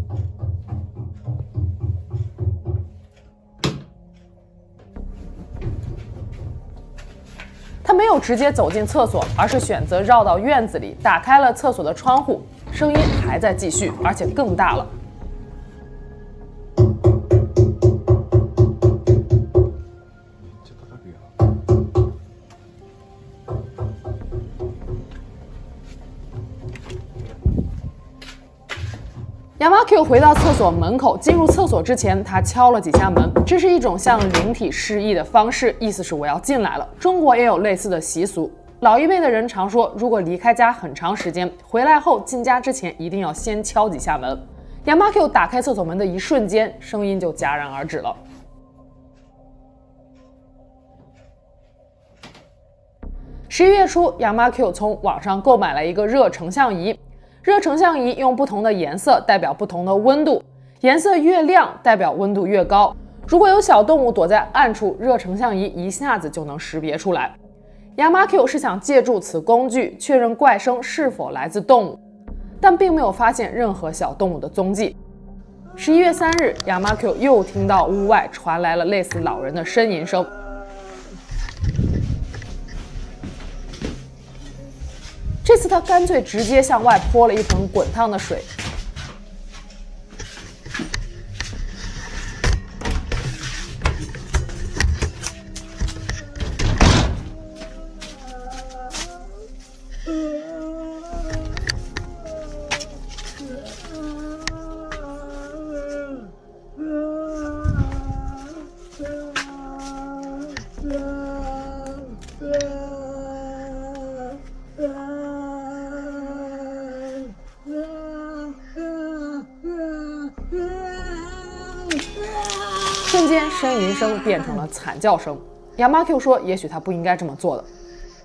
他没有直接走进厕所，而是选择绕到院子里，打开了厕所的窗户，声音还在继续，而且更大了。Yamakyo 回到厕所门口，进入厕所之前，他敲了几下门，这是一种向灵体示意的方式，意思是我要进来了。中国也有类似的习俗，老一辈的人常说，如果离开家很长时间，回来后进家之前一定要先敲几下门。Yamakyo 打开厕所门的一瞬间，声音就戛然而止了。十一月初 ，Yamakyo 从网上购买了一个热成像仪。热成像仪用不同的颜色代表不同的温度，颜色越亮代表温度越高。如果有小动物躲在暗处，热成像仪一下子就能识别出来。Yamakyo 是想借助此工具确认怪声是否来自动物，但并没有发现任何小动物的踪迹。十一月三日 ，Yamakyo 又听到屋外传来了类似老人的呻吟声。这次他干脆直接向外泼了一盆滚烫的水。瞬间，呻吟声变成了惨叫声。Yamakyo 说：“也许他不应该这么做的。”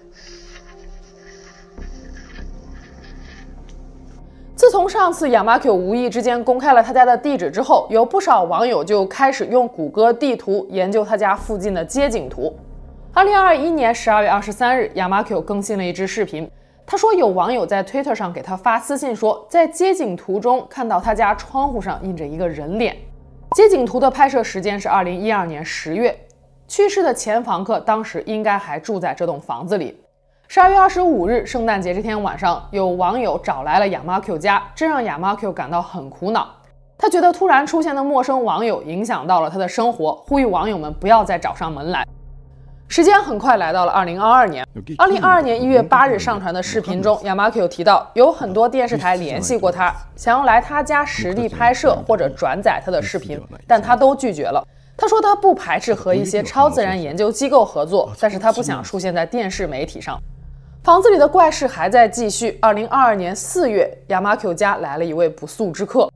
自从上次 Yamakyo 无意之间公开了他家的地址之后，有不少网友就开始用谷歌地图研究他家附近的街景图。二零二一年十二月二十三日 ，Yamakyo 更新了一支视频。他说有网友在 Twitter 上给他发私信说，在街景图中看到他家窗户上印着一个人脸。街景图的拍摄时间是二零一二年十月，去世的前房客当时应该还住在这栋房子里。十二月二十五日，圣诞节这天晚上，有网友找来了 Yamakyo 家，这让 Yamakyo 感到很苦恼。他觉得突然出现的陌生网友影响到了他的生活，呼吁网友们不要再找上门来。时间很快来到了二零二二年。二零二二年一月八日上传的视频中 ，Yamakyo 提到有很多电视台联系过他，想要来他家实地拍摄或者转载他的视频，但他都拒绝了。他说他不排斥和一些超自然研究机构合作，但是他不想出现在电视媒体上。房子里的怪事还在继续。二零二二年四月 ，Yamakyo 家来了一位不速之客。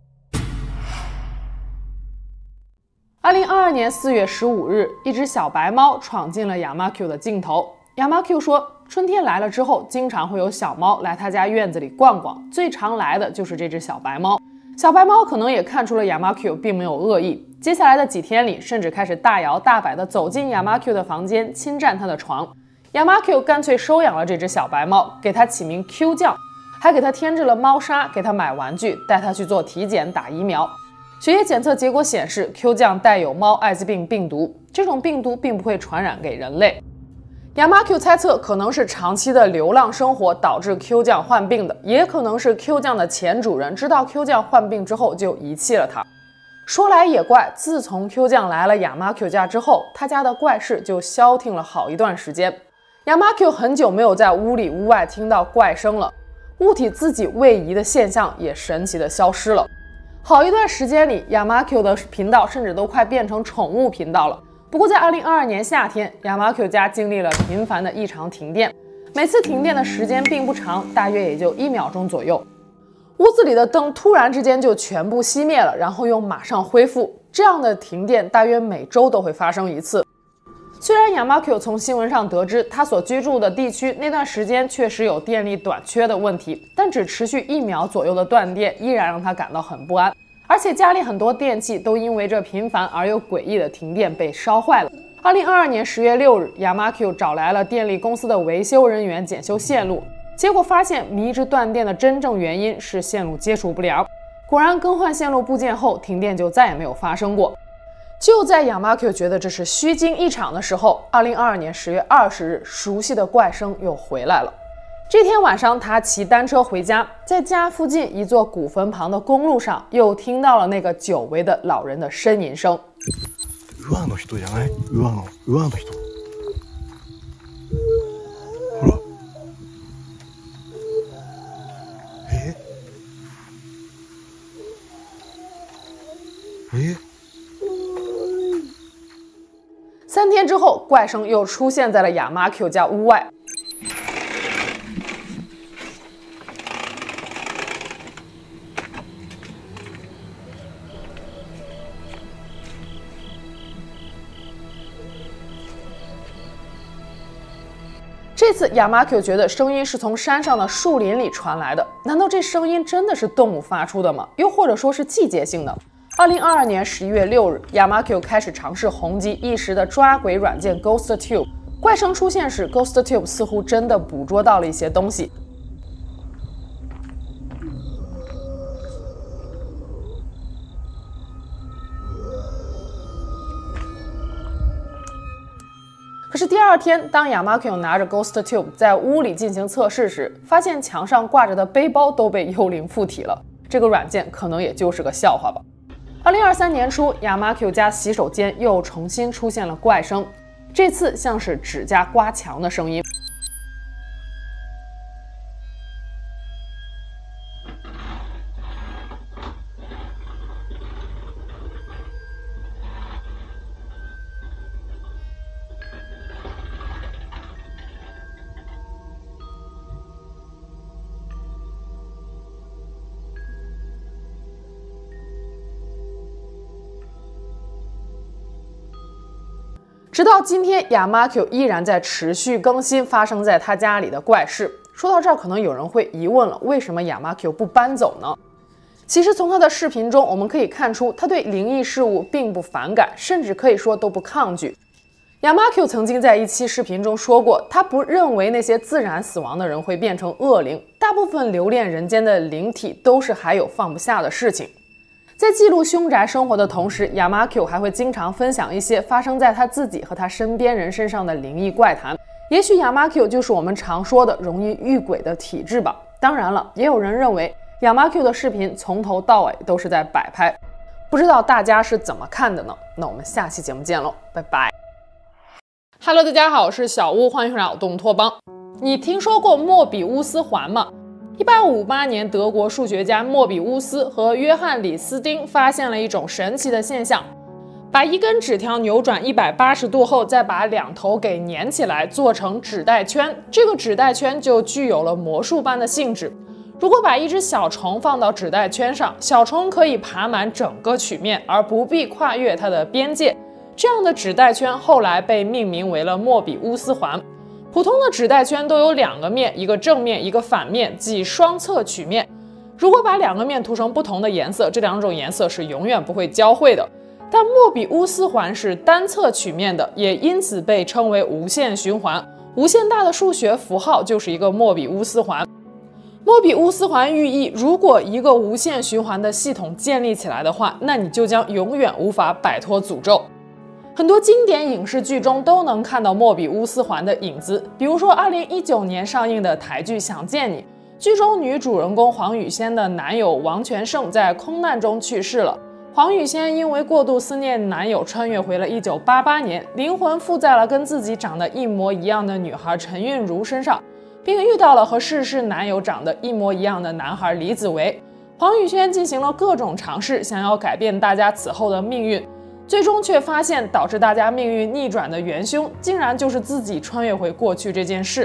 二零二二年四月十五日，一只小白猫闯进了 Yamakyo 的镜头。Yamakyo 说，春天来了之后，经常会有小猫来他家院子里逛逛，最常来的就是这只小白猫。小白猫可能也看出了 Yamakyo 并没有恶意，接下来的几天里，甚至开始大摇大摆地走进 Yamakyo 的房间，侵占他的床。Yamakyo 干脆收养了这只小白猫，给它起名 Q 酱，还给它添置了猫砂，给它买玩具，带它去做体检、打疫苗。血液检测结果显示 ，Q 酱带有猫艾滋病病毒，这种病毒并不会传染给人类。Yamakyo 猜测，可能是长期的流浪生活导致 Q 酱患病的，也可能是 Q 酱的前主人知道 Q 酱患病之后就遗弃了它。说来也怪，自从 Q 酱来了 Yamakyo 家之后，他家的怪事就消停了好一段时间。Yamakyo 很久没有在屋里屋外听到怪声了，物体自己位移的现象也神奇的消失了。好一段时间里 ，Yamakyo 的频道甚至都快变成宠物频道了。不过在二零二二年夏天 ，Yamakyo 家经历了频繁的异常停电， 每次停电的时间并不长，大约也就一秒钟左右。屋子里的灯突然之间就全部熄灭了，然后又马上恢复。这样的停电大约每周都会发生一次。虽然 Yamakyo 从新闻上得知他所居住的地区那段时间确实有电力短缺的问题，但只持续一秒左右的断电依然让他感到很不安。而且家里很多电器都因为这频繁而又诡异的停电被烧坏了。二零二二年十月六日 ，Yamakyo 找来了电力公司的维修人员检修线路，结果发现迷之断电的真正原因是线路接触不良。果然，更换线路部件后，停电就再也没有发生过。就在 Yamakyo 觉得这是虚惊一场的时候，二零二二年十月二十日，熟悉的怪声又回来了。这天晚上，他骑单车回家，在家附近一座古坟旁的公路上，又听到了那个久违的老人的呻吟声。 ウアの人じゃない？ウアのウアの人。ほら。え？え？ 三天之后，怪声又出现在了 Yamakyo 家屋外。这次 Yamakyo 觉得声音是从山上的树林里传来的，难道这声音真的是动物发出的吗？又或者说是季节性的？二零二二年十一月六日 ，Yamakyo 开始尝试红极一时的抓鬼软件 GhostTube。怪声出现时 ，GhostTube 似乎真的捕捉到了一些东西。可是第二天，当 Yamakyo 拿着 GhostTube 在屋里进行测试时，发现墙上挂着的背包都被幽灵附体了。这个软件可能也就是个笑话吧。二零二三年初 ，Yamakyo 家洗手间又重新出现了怪声，这次像是指甲刮墙的声音。直到今天 ，Yamakyo 依然在持续更新发生在他家里的怪事。说到这儿，可能有人会疑问了：为什么 Yamakyo 不搬走呢？其实从他的视频中，我们可以看出他对灵异事物并不反感，甚至可以说都不抗拒。Yamakyo 曾经在一期视频中说过，他不认为那些自然死亡的人会变成恶灵，大部分留恋人间的灵体都是还有放不下的事情。在记录凶宅生活的同时 ，Yamakyo 还会经常分享一些发生在他自己和他身边人身上的灵异怪谈。也许 Yamakyo 就是我们常说的容易遇鬼的体质吧。当然了，也有人认为 Yamakyo 的视频从头到尾都是在摆拍，不知道大家是怎么看的呢？那我们下期节目见喽，拜拜。Hello， 大家好，我是小屋，欢迎回到动托邦。你听说过莫比乌斯环吗？一八五八年，德国数学家莫比乌斯和约翰·李斯丁发现了一种神奇的现象：把一根纸条扭转一百八十度后，再把两头给粘起来，做成纸带圈，这个纸带圈就具有了魔术般的性质。如果把一只小虫放到纸带圈上，小虫可以爬满整个曲面，而不必跨越它的边界。这样的纸带圈后来被命名为了莫比乌斯环。普通的纸带圈都有两个面，一个正面，一个反面，即双侧曲面。如果把两个面涂成不同的颜色，这两种颜色是永远不会交汇的。但莫比乌斯环是单侧曲面的，也因此被称为无限循环。无限大的数学符号就是一个莫比乌斯环。莫比乌斯环寓意，如果一个无限循环的系统建立起来的话，那你就将永远无法摆脱诅咒。很多经典影视剧中都能看到莫比乌斯环的影子，比如说二零一九年上映的台剧《想见你》，剧中女主人公黄雨萱的男友王全胜在空难中去世了。黄雨萱因为过度思念男友，穿越回了一九八八年，灵魂附在了跟自己长得一模一样的女孩陈韵如身上，并遇到了和逝世男友长得一模一样的男孩李子维。黄雨萱进行了各种尝试，想要改变大家此后的命运。最终却发现，导致大家命运逆转的元凶，竟然就是自己穿越回过去这件事。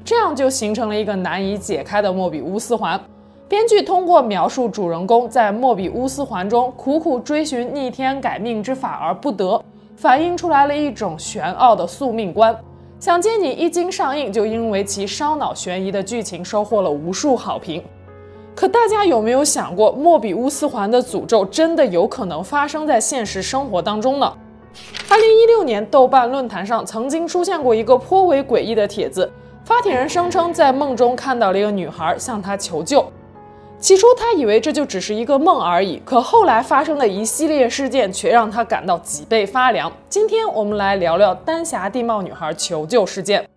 这样就形成了一个难以解开的莫比乌斯环。编剧通过描述主人公在莫比乌斯环中苦苦追寻逆天改命之法而不得，反映出来了一种玄奥的宿命观。想见你一经上映，就因为其烧脑悬疑的剧情收获了无数好评。可大家有没有想过，莫比乌斯环的诅咒真的有可能发生在现实生活当中呢？二零一六年，豆瓣论坛上曾经出现过一个颇为诡异的帖子，发帖人声称在梦中看到了一个女孩向他求救。起初他以为这就只是一个梦而已，可后来发生的一系列事件却让他感到脊背发凉。今天我们来聊聊丹霞地貌女孩求救事件。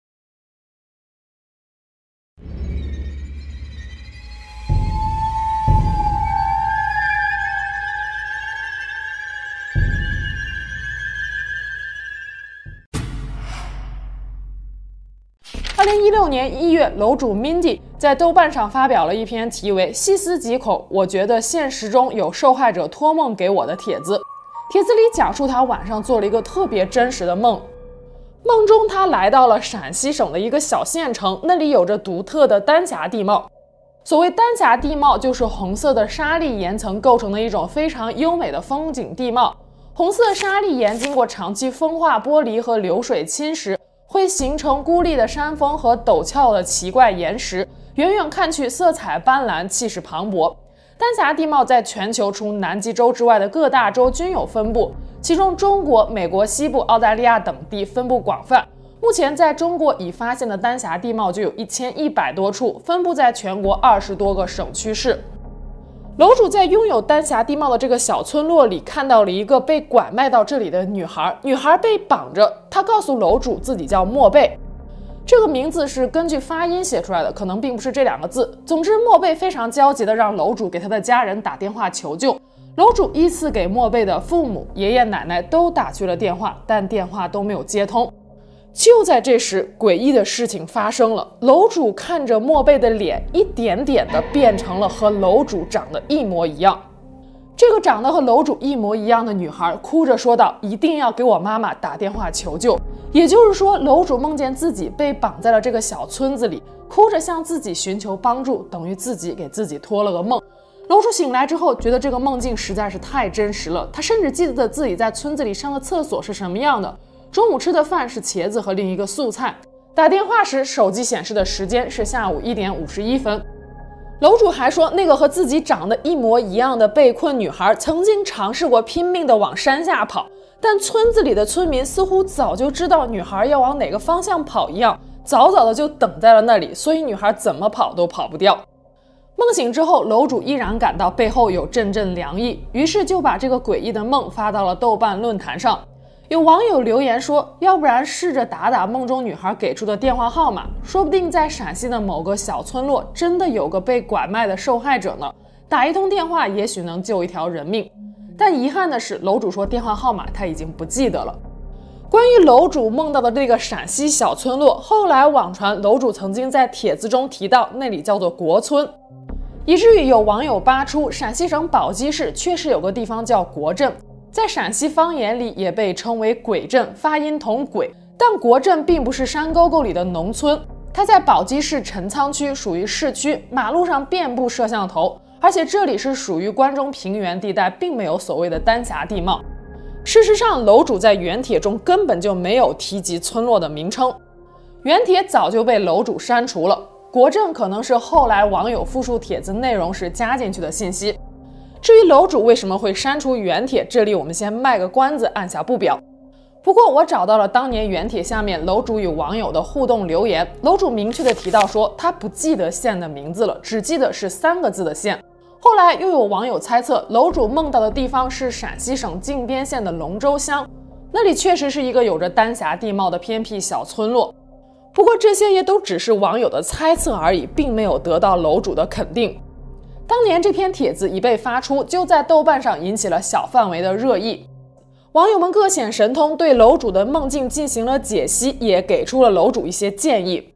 二零一六年一月，楼主 Mindy 在豆瓣上发表了一篇题为“细思极恐，我觉得现实中有受害者托梦给我的”帖子。帖子里讲述他晚上做了一个特别真实的梦，梦中他来到了陕西省的一个小县城，那里有着独特的丹霞地貌。所谓丹霞地貌，就是红色的沙砾岩层构成的一种非常优美的风景地貌。红色沙砾岩经过长期风化剥离和流水侵蚀，会形成孤立的山峰和陡峭的奇怪岩石，远远看去色彩斑斓，气势磅礴。丹霞地貌在全球除南极洲之外的各大洲均有分布，其中中国、美国西部、澳大利亚等地分布广泛。目前在中国已发现的丹霞地貌就有一千一百多处，分布在全国二十多个省区市。楼主在拥有丹霞地貌的这个小村落里看到了一个被拐卖到这里的女孩，女孩被绑着，她告诉楼主自己叫莫贝，这个名字是根据发音写出来的，可能并不是这两个字。总之，莫贝非常焦急地让楼主给他的家人打电话求救。楼主依次给莫贝的父母、爷爷奶奶都打去了电话，但电话都没有接通。就在这时，诡异的事情发生了。楼主看着莫贝的脸，一点点的变成了和楼主长得一模一样。这个长得和楼主一模一样的女孩哭着说道：“一定要给我妈妈打电话求救。”也就是说，楼主梦见自己被绑在了这个小村子里，哭着向自己寻求帮助，等于自己给自己托了个梦。楼主醒来之后，觉得这个梦境实在是太真实了，他甚至记得自己在村子里上的厕所是什么样的。中午吃的饭是茄子和另一个素菜。打电话时，手机显示的时间是下午一点五十一分。楼主还说，那个和自己长得一模一样的被困女孩曾经尝试过拼命地往山下跑，但村子里的村民似乎早就知道女孩要往哪个方向跑一样，早早的就等在了那里，所以女孩怎么跑都跑不掉。梦醒之后，楼主依然感到背后有阵阵凉意，于是就把这个诡异的梦发到了豆瓣论坛上。有网友留言说，要不然试着打打梦中女孩给出的电话号码，说不定在陕西的某个小村落真的有个被拐卖的受害者呢，打一通电话也许能救一条人命。但遗憾的是，楼主说电话号码他已经不记得了。关于楼主梦到的这个陕西小村落，后来网传楼主曾经在帖子中提到那里叫做国村，以至于有网友扒出陕西省宝鸡市确实有个地方叫国镇，在陕西方言里也被称为鬼镇，发音同鬼。但国镇并不是山沟沟里的农村，它在宝鸡市陈仓区，属于市区，马路上遍布摄像头，而且这里是属于关中平原地带，并没有所谓的丹霞地貌。事实上，楼主在原帖中根本就没有提及村落的名称，原帖早就被楼主删除了。国镇可能是后来网友复述帖子内容时加进去的信息。至于楼主为什么会删除原帖，这里我们先卖个关子，按下不表。不过我找到了当年原帖下面楼主与网友的互动留言，楼主明确的提到说他不记得县的名字了，只记得是三个字的县。后来又有网友猜测，楼主梦到的地方是陕西省靖边县的龙州乡，那里确实是一个有着丹霞地貌的偏僻小村落。不过这些也都只是网友的猜测而已，并没有得到楼主的肯定。当年这篇帖子一被发出，就在豆瓣上引起了小范围的热议，网友们各显神通，对楼主的梦境进行了解析，也给出了楼主一些建议。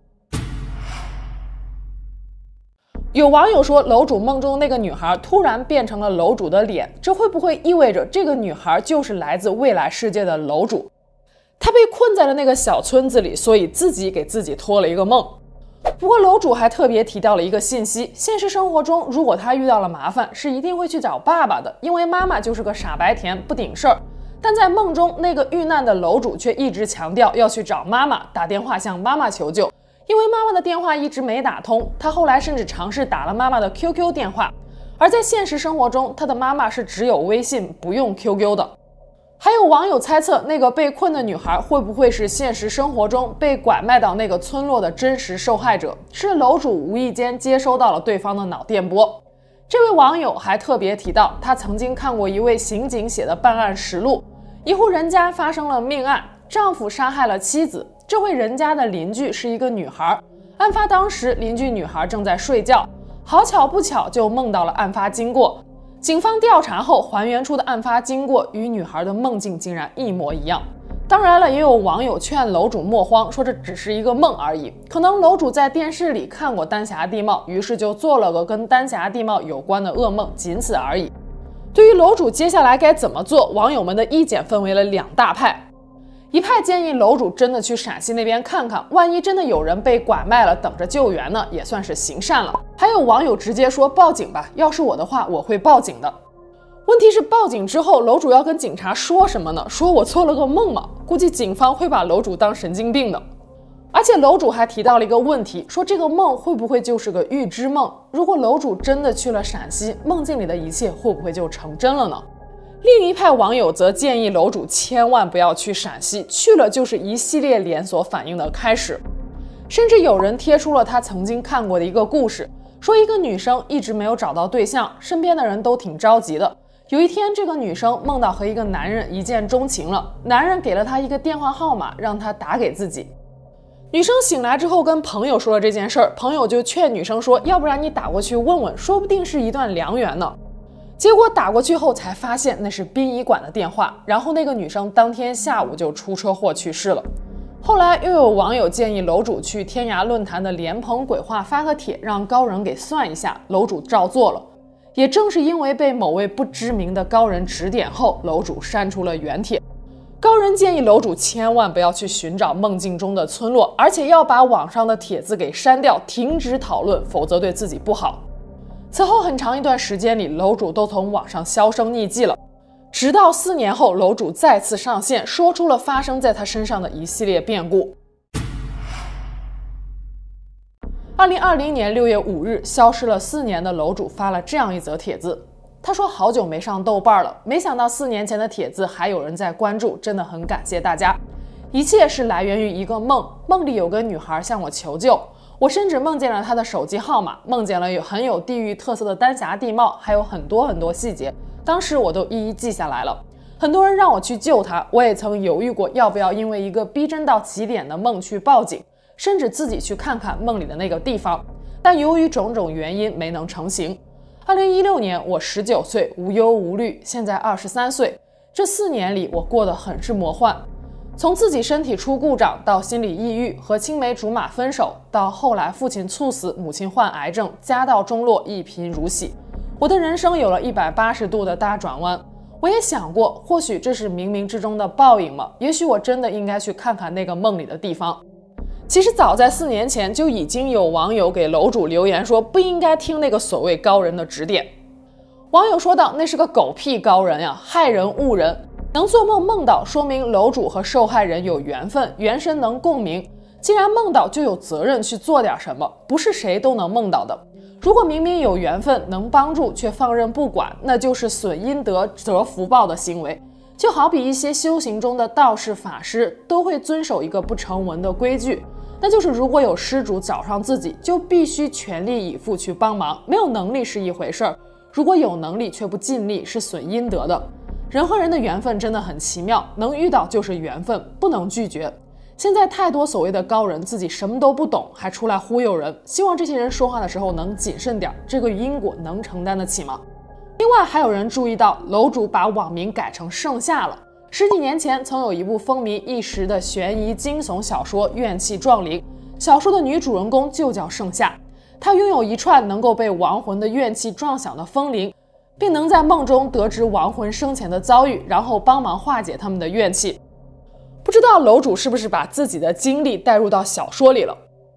有网友说，楼主梦中那个女孩突然变成了楼主的脸，这会不会意味着这个女孩就是来自未来世界的楼主？她被困在了那个小村子里，所以自己给自己托了一个梦。 不过楼主还特别提到了一个信息：现实生活中，如果他遇到了麻烦，是一定会去找爸爸的，因为妈妈就是个傻白甜，不顶事儿。但在梦中，那个遇难的楼主却一直强调要去找妈妈，打电话向妈妈求救。因为妈妈的电话一直没打通，他后来甚至尝试打了妈妈的 Q Q 电话。而在现实生活中，他的妈妈是只有微信不用 Q Q 的。还有网友猜测，那个被困的女孩会不会是现实生活中被拐卖到那个村落的真实受害者？是楼主无意间接收到了对方的脑电波。这位网友还特别提到，他曾经看过一位刑警写的办案实录，一户人家发生了命案，丈夫杀害了妻子。这位人家的邻居是一个女孩，案发当时邻居女孩正在睡觉，好巧不巧就梦到了案发经过。警方调查后还原出的案发经过与女孩的梦境竟然一模一样。当然了，也有网友劝楼主莫慌，说这只是一个梦而已，可能楼主在电视里看过丹霞地貌，于是就做了个跟丹霞地貌有关的噩梦，仅此而已。对于楼主接下来该怎么做，网友们的意见分为了两大派。一派建议楼主真的去陕西那边看看，万一真的有人被拐卖了，等着救援呢，也算是行善了。还有网友直接说报警吧，要是我的话，我会报警的。问题是报警之后，楼主要跟警察说什么呢？说我做了个梦吗？估计警方会把楼主当神经病的。而且楼主还提到了一个问题，说这个梦会不会就是个预知梦？如果楼主真的去了陕西，梦境里的一切会不会就成真了呢？另一派网友则建议楼主千万不要去陕西，去了就是一系列连锁反应的开始。甚至有人贴出了他曾经看过的一个故事，说一个女生一直没有找到对象，身边的人都挺着急的。有一天，这个女生梦到和一个男人一见钟情了，男人给了她一个电话号码，让她打给自己。女生醒来之后跟朋友说了这件事儿，朋友就劝女生说，要不然你打过去问问，说不定是一段良缘呢。结果打过去后才发现那是殡仪馆的电话，然后那个女生当天下午就出车祸去世了。后来又有网友建议楼主去天涯论坛的莲蓬鬼话发个帖，让高人给算一下，楼主照做了。也正是因为被某位不知名的高人指点后，楼主删除了原帖。高人建议楼主千万不要去寻找梦境中的村落，而且要把网上的帖子给删掉，停止讨论，否则对自己不好。此后很长一段时间里，楼主都从网上销声匿迹了。直到四年后，楼主再次上线，说出了发生在他身上的一系列变故。二零二零年六月五日，消失了四年的楼主发了这样一则帖子。他说好久没上豆瓣了，没想到四年前的帖子还有人在关注，真的很感谢大家。一切是来源于一个梦，梦里有个女孩向我求救，我甚至梦见了她的手机号码，梦见了有很有地域特色的丹霞地貌，还有很多很多细节，当时我都一一记下来了。很多人让我去救她，我也曾犹豫过要不要因为一个逼真到极点的梦去报警，甚至自己去看看梦里的那个地方，但由于种种原因没能成行。二零一六年我十九岁，无忧无虑，现在二十三岁。这四年里我过得很是魔幻，从自己身体出故障到心理抑郁，和青梅竹马分手，到后来父亲猝死，母亲患癌症，家道中落，一贫如洗。我的人生有了一百八十度的大转弯。我也想过，或许这是冥冥之中的报应吗？也许我真的应该去看看那个梦里的地方。其实早在四年前就已经有网友给楼主留言说不应该听那个所谓高人的指点。网友说道，那是个狗屁高人呀，害人误人，能做梦梦到说明楼主和受害人有缘分，元神能共鸣，既然梦到就有责任去做点什么，不是谁都能梦到的。如果明明有缘分能帮助却放任不管，那就是损阴德折福报的行为。就好比一些修行中的道士法师都会遵守一个不成文的规矩，那就是如果有施主找上自己，就必须全力以赴去帮忙。没有能力是一回事儿，如果有能力却不尽力，是损阴德的。人和人的缘分真的很奇妙，能遇到就是缘分，不能拒绝。现在太多所谓的高人自己什么都不懂，还出来忽悠人，希望这些人说话的时候能谨慎点，这个因果能承担得起吗？另外还有人注意到楼主把网名改成盛夏了。十几年前曾有一部风靡一时的悬疑惊悚小说《怨气撞灵》，小说的女主人公就叫盛夏，她拥有一串能够被亡魂的怨气撞响的风铃，并能在梦中得知亡魂生前的遭遇，然后帮忙化解他们的怨气。不知道楼主是不是把自己的经历带入到小说里了？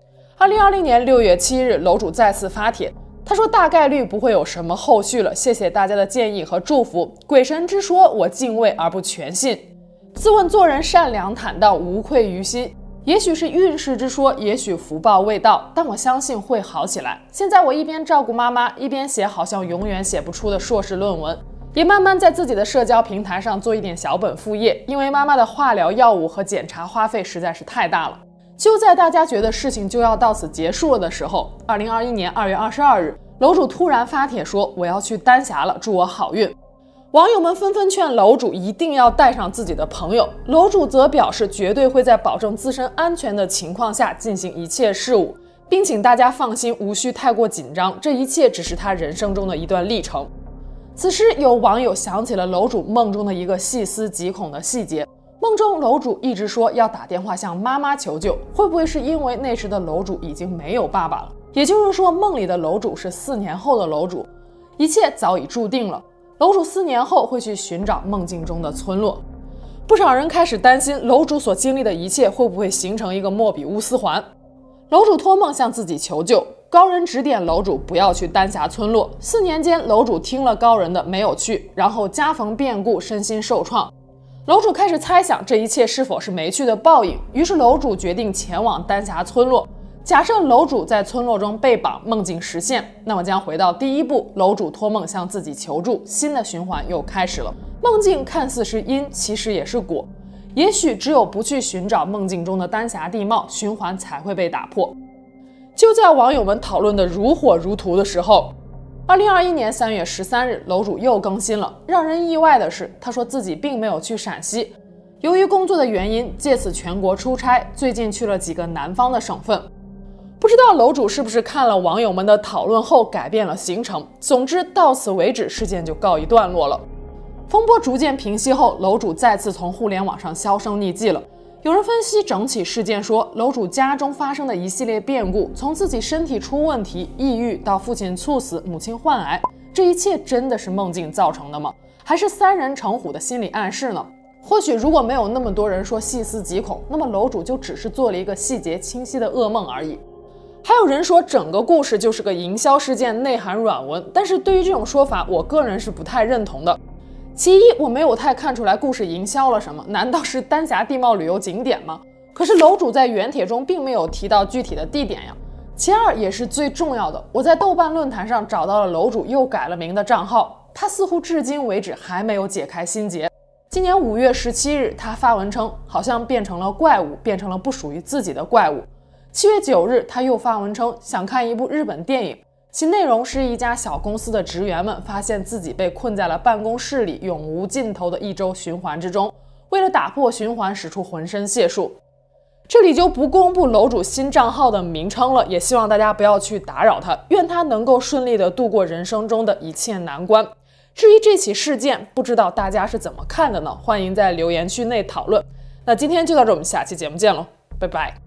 二零二零年六月七日，楼主再次发帖，他说大概率不会有什么后续了，谢谢大家的建议和祝福。鬼神之说，我敬畏而不全信。自问做人善良坦荡，无愧于心。也许是运势之说，也许福报未到，但我相信会好起来。现在我一边照顾妈妈，一边写好像永远写不出的硕士论文，也慢慢在自己的社交平台上做一点小本副业，因为妈妈的化疗药物和检查花费实在是太大了。就在大家觉得事情就要到此结束了的时候，二零二一年二月二十二日，楼主突然发帖说我要去丹霞了，祝我好运。网友们纷纷劝楼主一定要带上自己的朋友，楼主则表示绝对会在保证自身安全的情况下进行一切事务，并请大家放心，无需太过紧张，这一切只是他人生中的一段历程。此时有网友想起了楼主梦中的一个细思极恐的细节，梦中楼主一直说要打电话向妈妈求救，会不会是因为那时的楼主已经没有爸爸了？也就是说，梦里的楼主是四年后的楼主，一切早已注定了。楼主四年后会去寻找梦境中的村落。不少人开始担心楼主所经历的一切会不会形成一个莫比乌斯环。楼主托梦向自己求救，高人指点楼主不要去丹霞村落。四年间，楼主听了高人的没有去，然后家逢变故，身心受创。楼主开始猜想这一切是否是没去的报应，于是楼主决定前往丹霞村落。假设楼主在村落中被绑，梦境实现，那么将回到第一步，楼主托梦向自己求助，新的循环又开始了。梦境看似是因，其实也是果。也许只有不去寻找梦境中的丹霞地貌，循环才会被打破。就在网友们讨论的如火如荼的时候，二零二一年三月十三日，楼主又更新了。让人意外的是，他说自己并没有去陕西，由于工作的原因，借此全国出差，最近去了几个南方的省份。不知道楼主是不是看了网友们的讨论后改变了行程。总之，到此为止，事件就告一段落了。风波逐渐平息后，楼主再次从互联网上销声匿迹了。有人分析整起事件说，楼主家中发生的一系列变故，从自己身体出问题、抑郁到父亲猝死、母亲患癌，这一切真的是梦境造成的吗？还是三人成虎的心理暗示呢？或许如果没有那么多人说细思极恐，那么楼主就只是做了一个细节清晰的噩梦而已。还有人说整个故事就是个营销事件，内含软文，但是对于这种说法，我个人是不太认同的。其一，我没有太看出来故事营销了什么，难道是丹霞地貌旅游景点吗？可是楼主在原帖中并没有提到具体的地点呀。其二，也是最重要的，我在豆瓣论坛上找到了楼主又改了名的账号，他似乎至今为止还没有解开心结。今年五月十七日，他发文称好像变成了怪物，变成了不属于自己的怪物。七月九日，他又发文称想看一部日本电影，其内容是一家小公司的职员们发现自己被困在了办公室里永无尽头的一周循环之中，为了打破循环，使出浑身解数。这里就不公布楼主新账号的名称了，也希望大家不要去打扰他，愿他能够顺利的度过人生中的一切难关。至于这起事件，不知道大家是怎么看的呢？欢迎在留言区内讨论。那今天就到这，我们下期节目见喽，拜拜。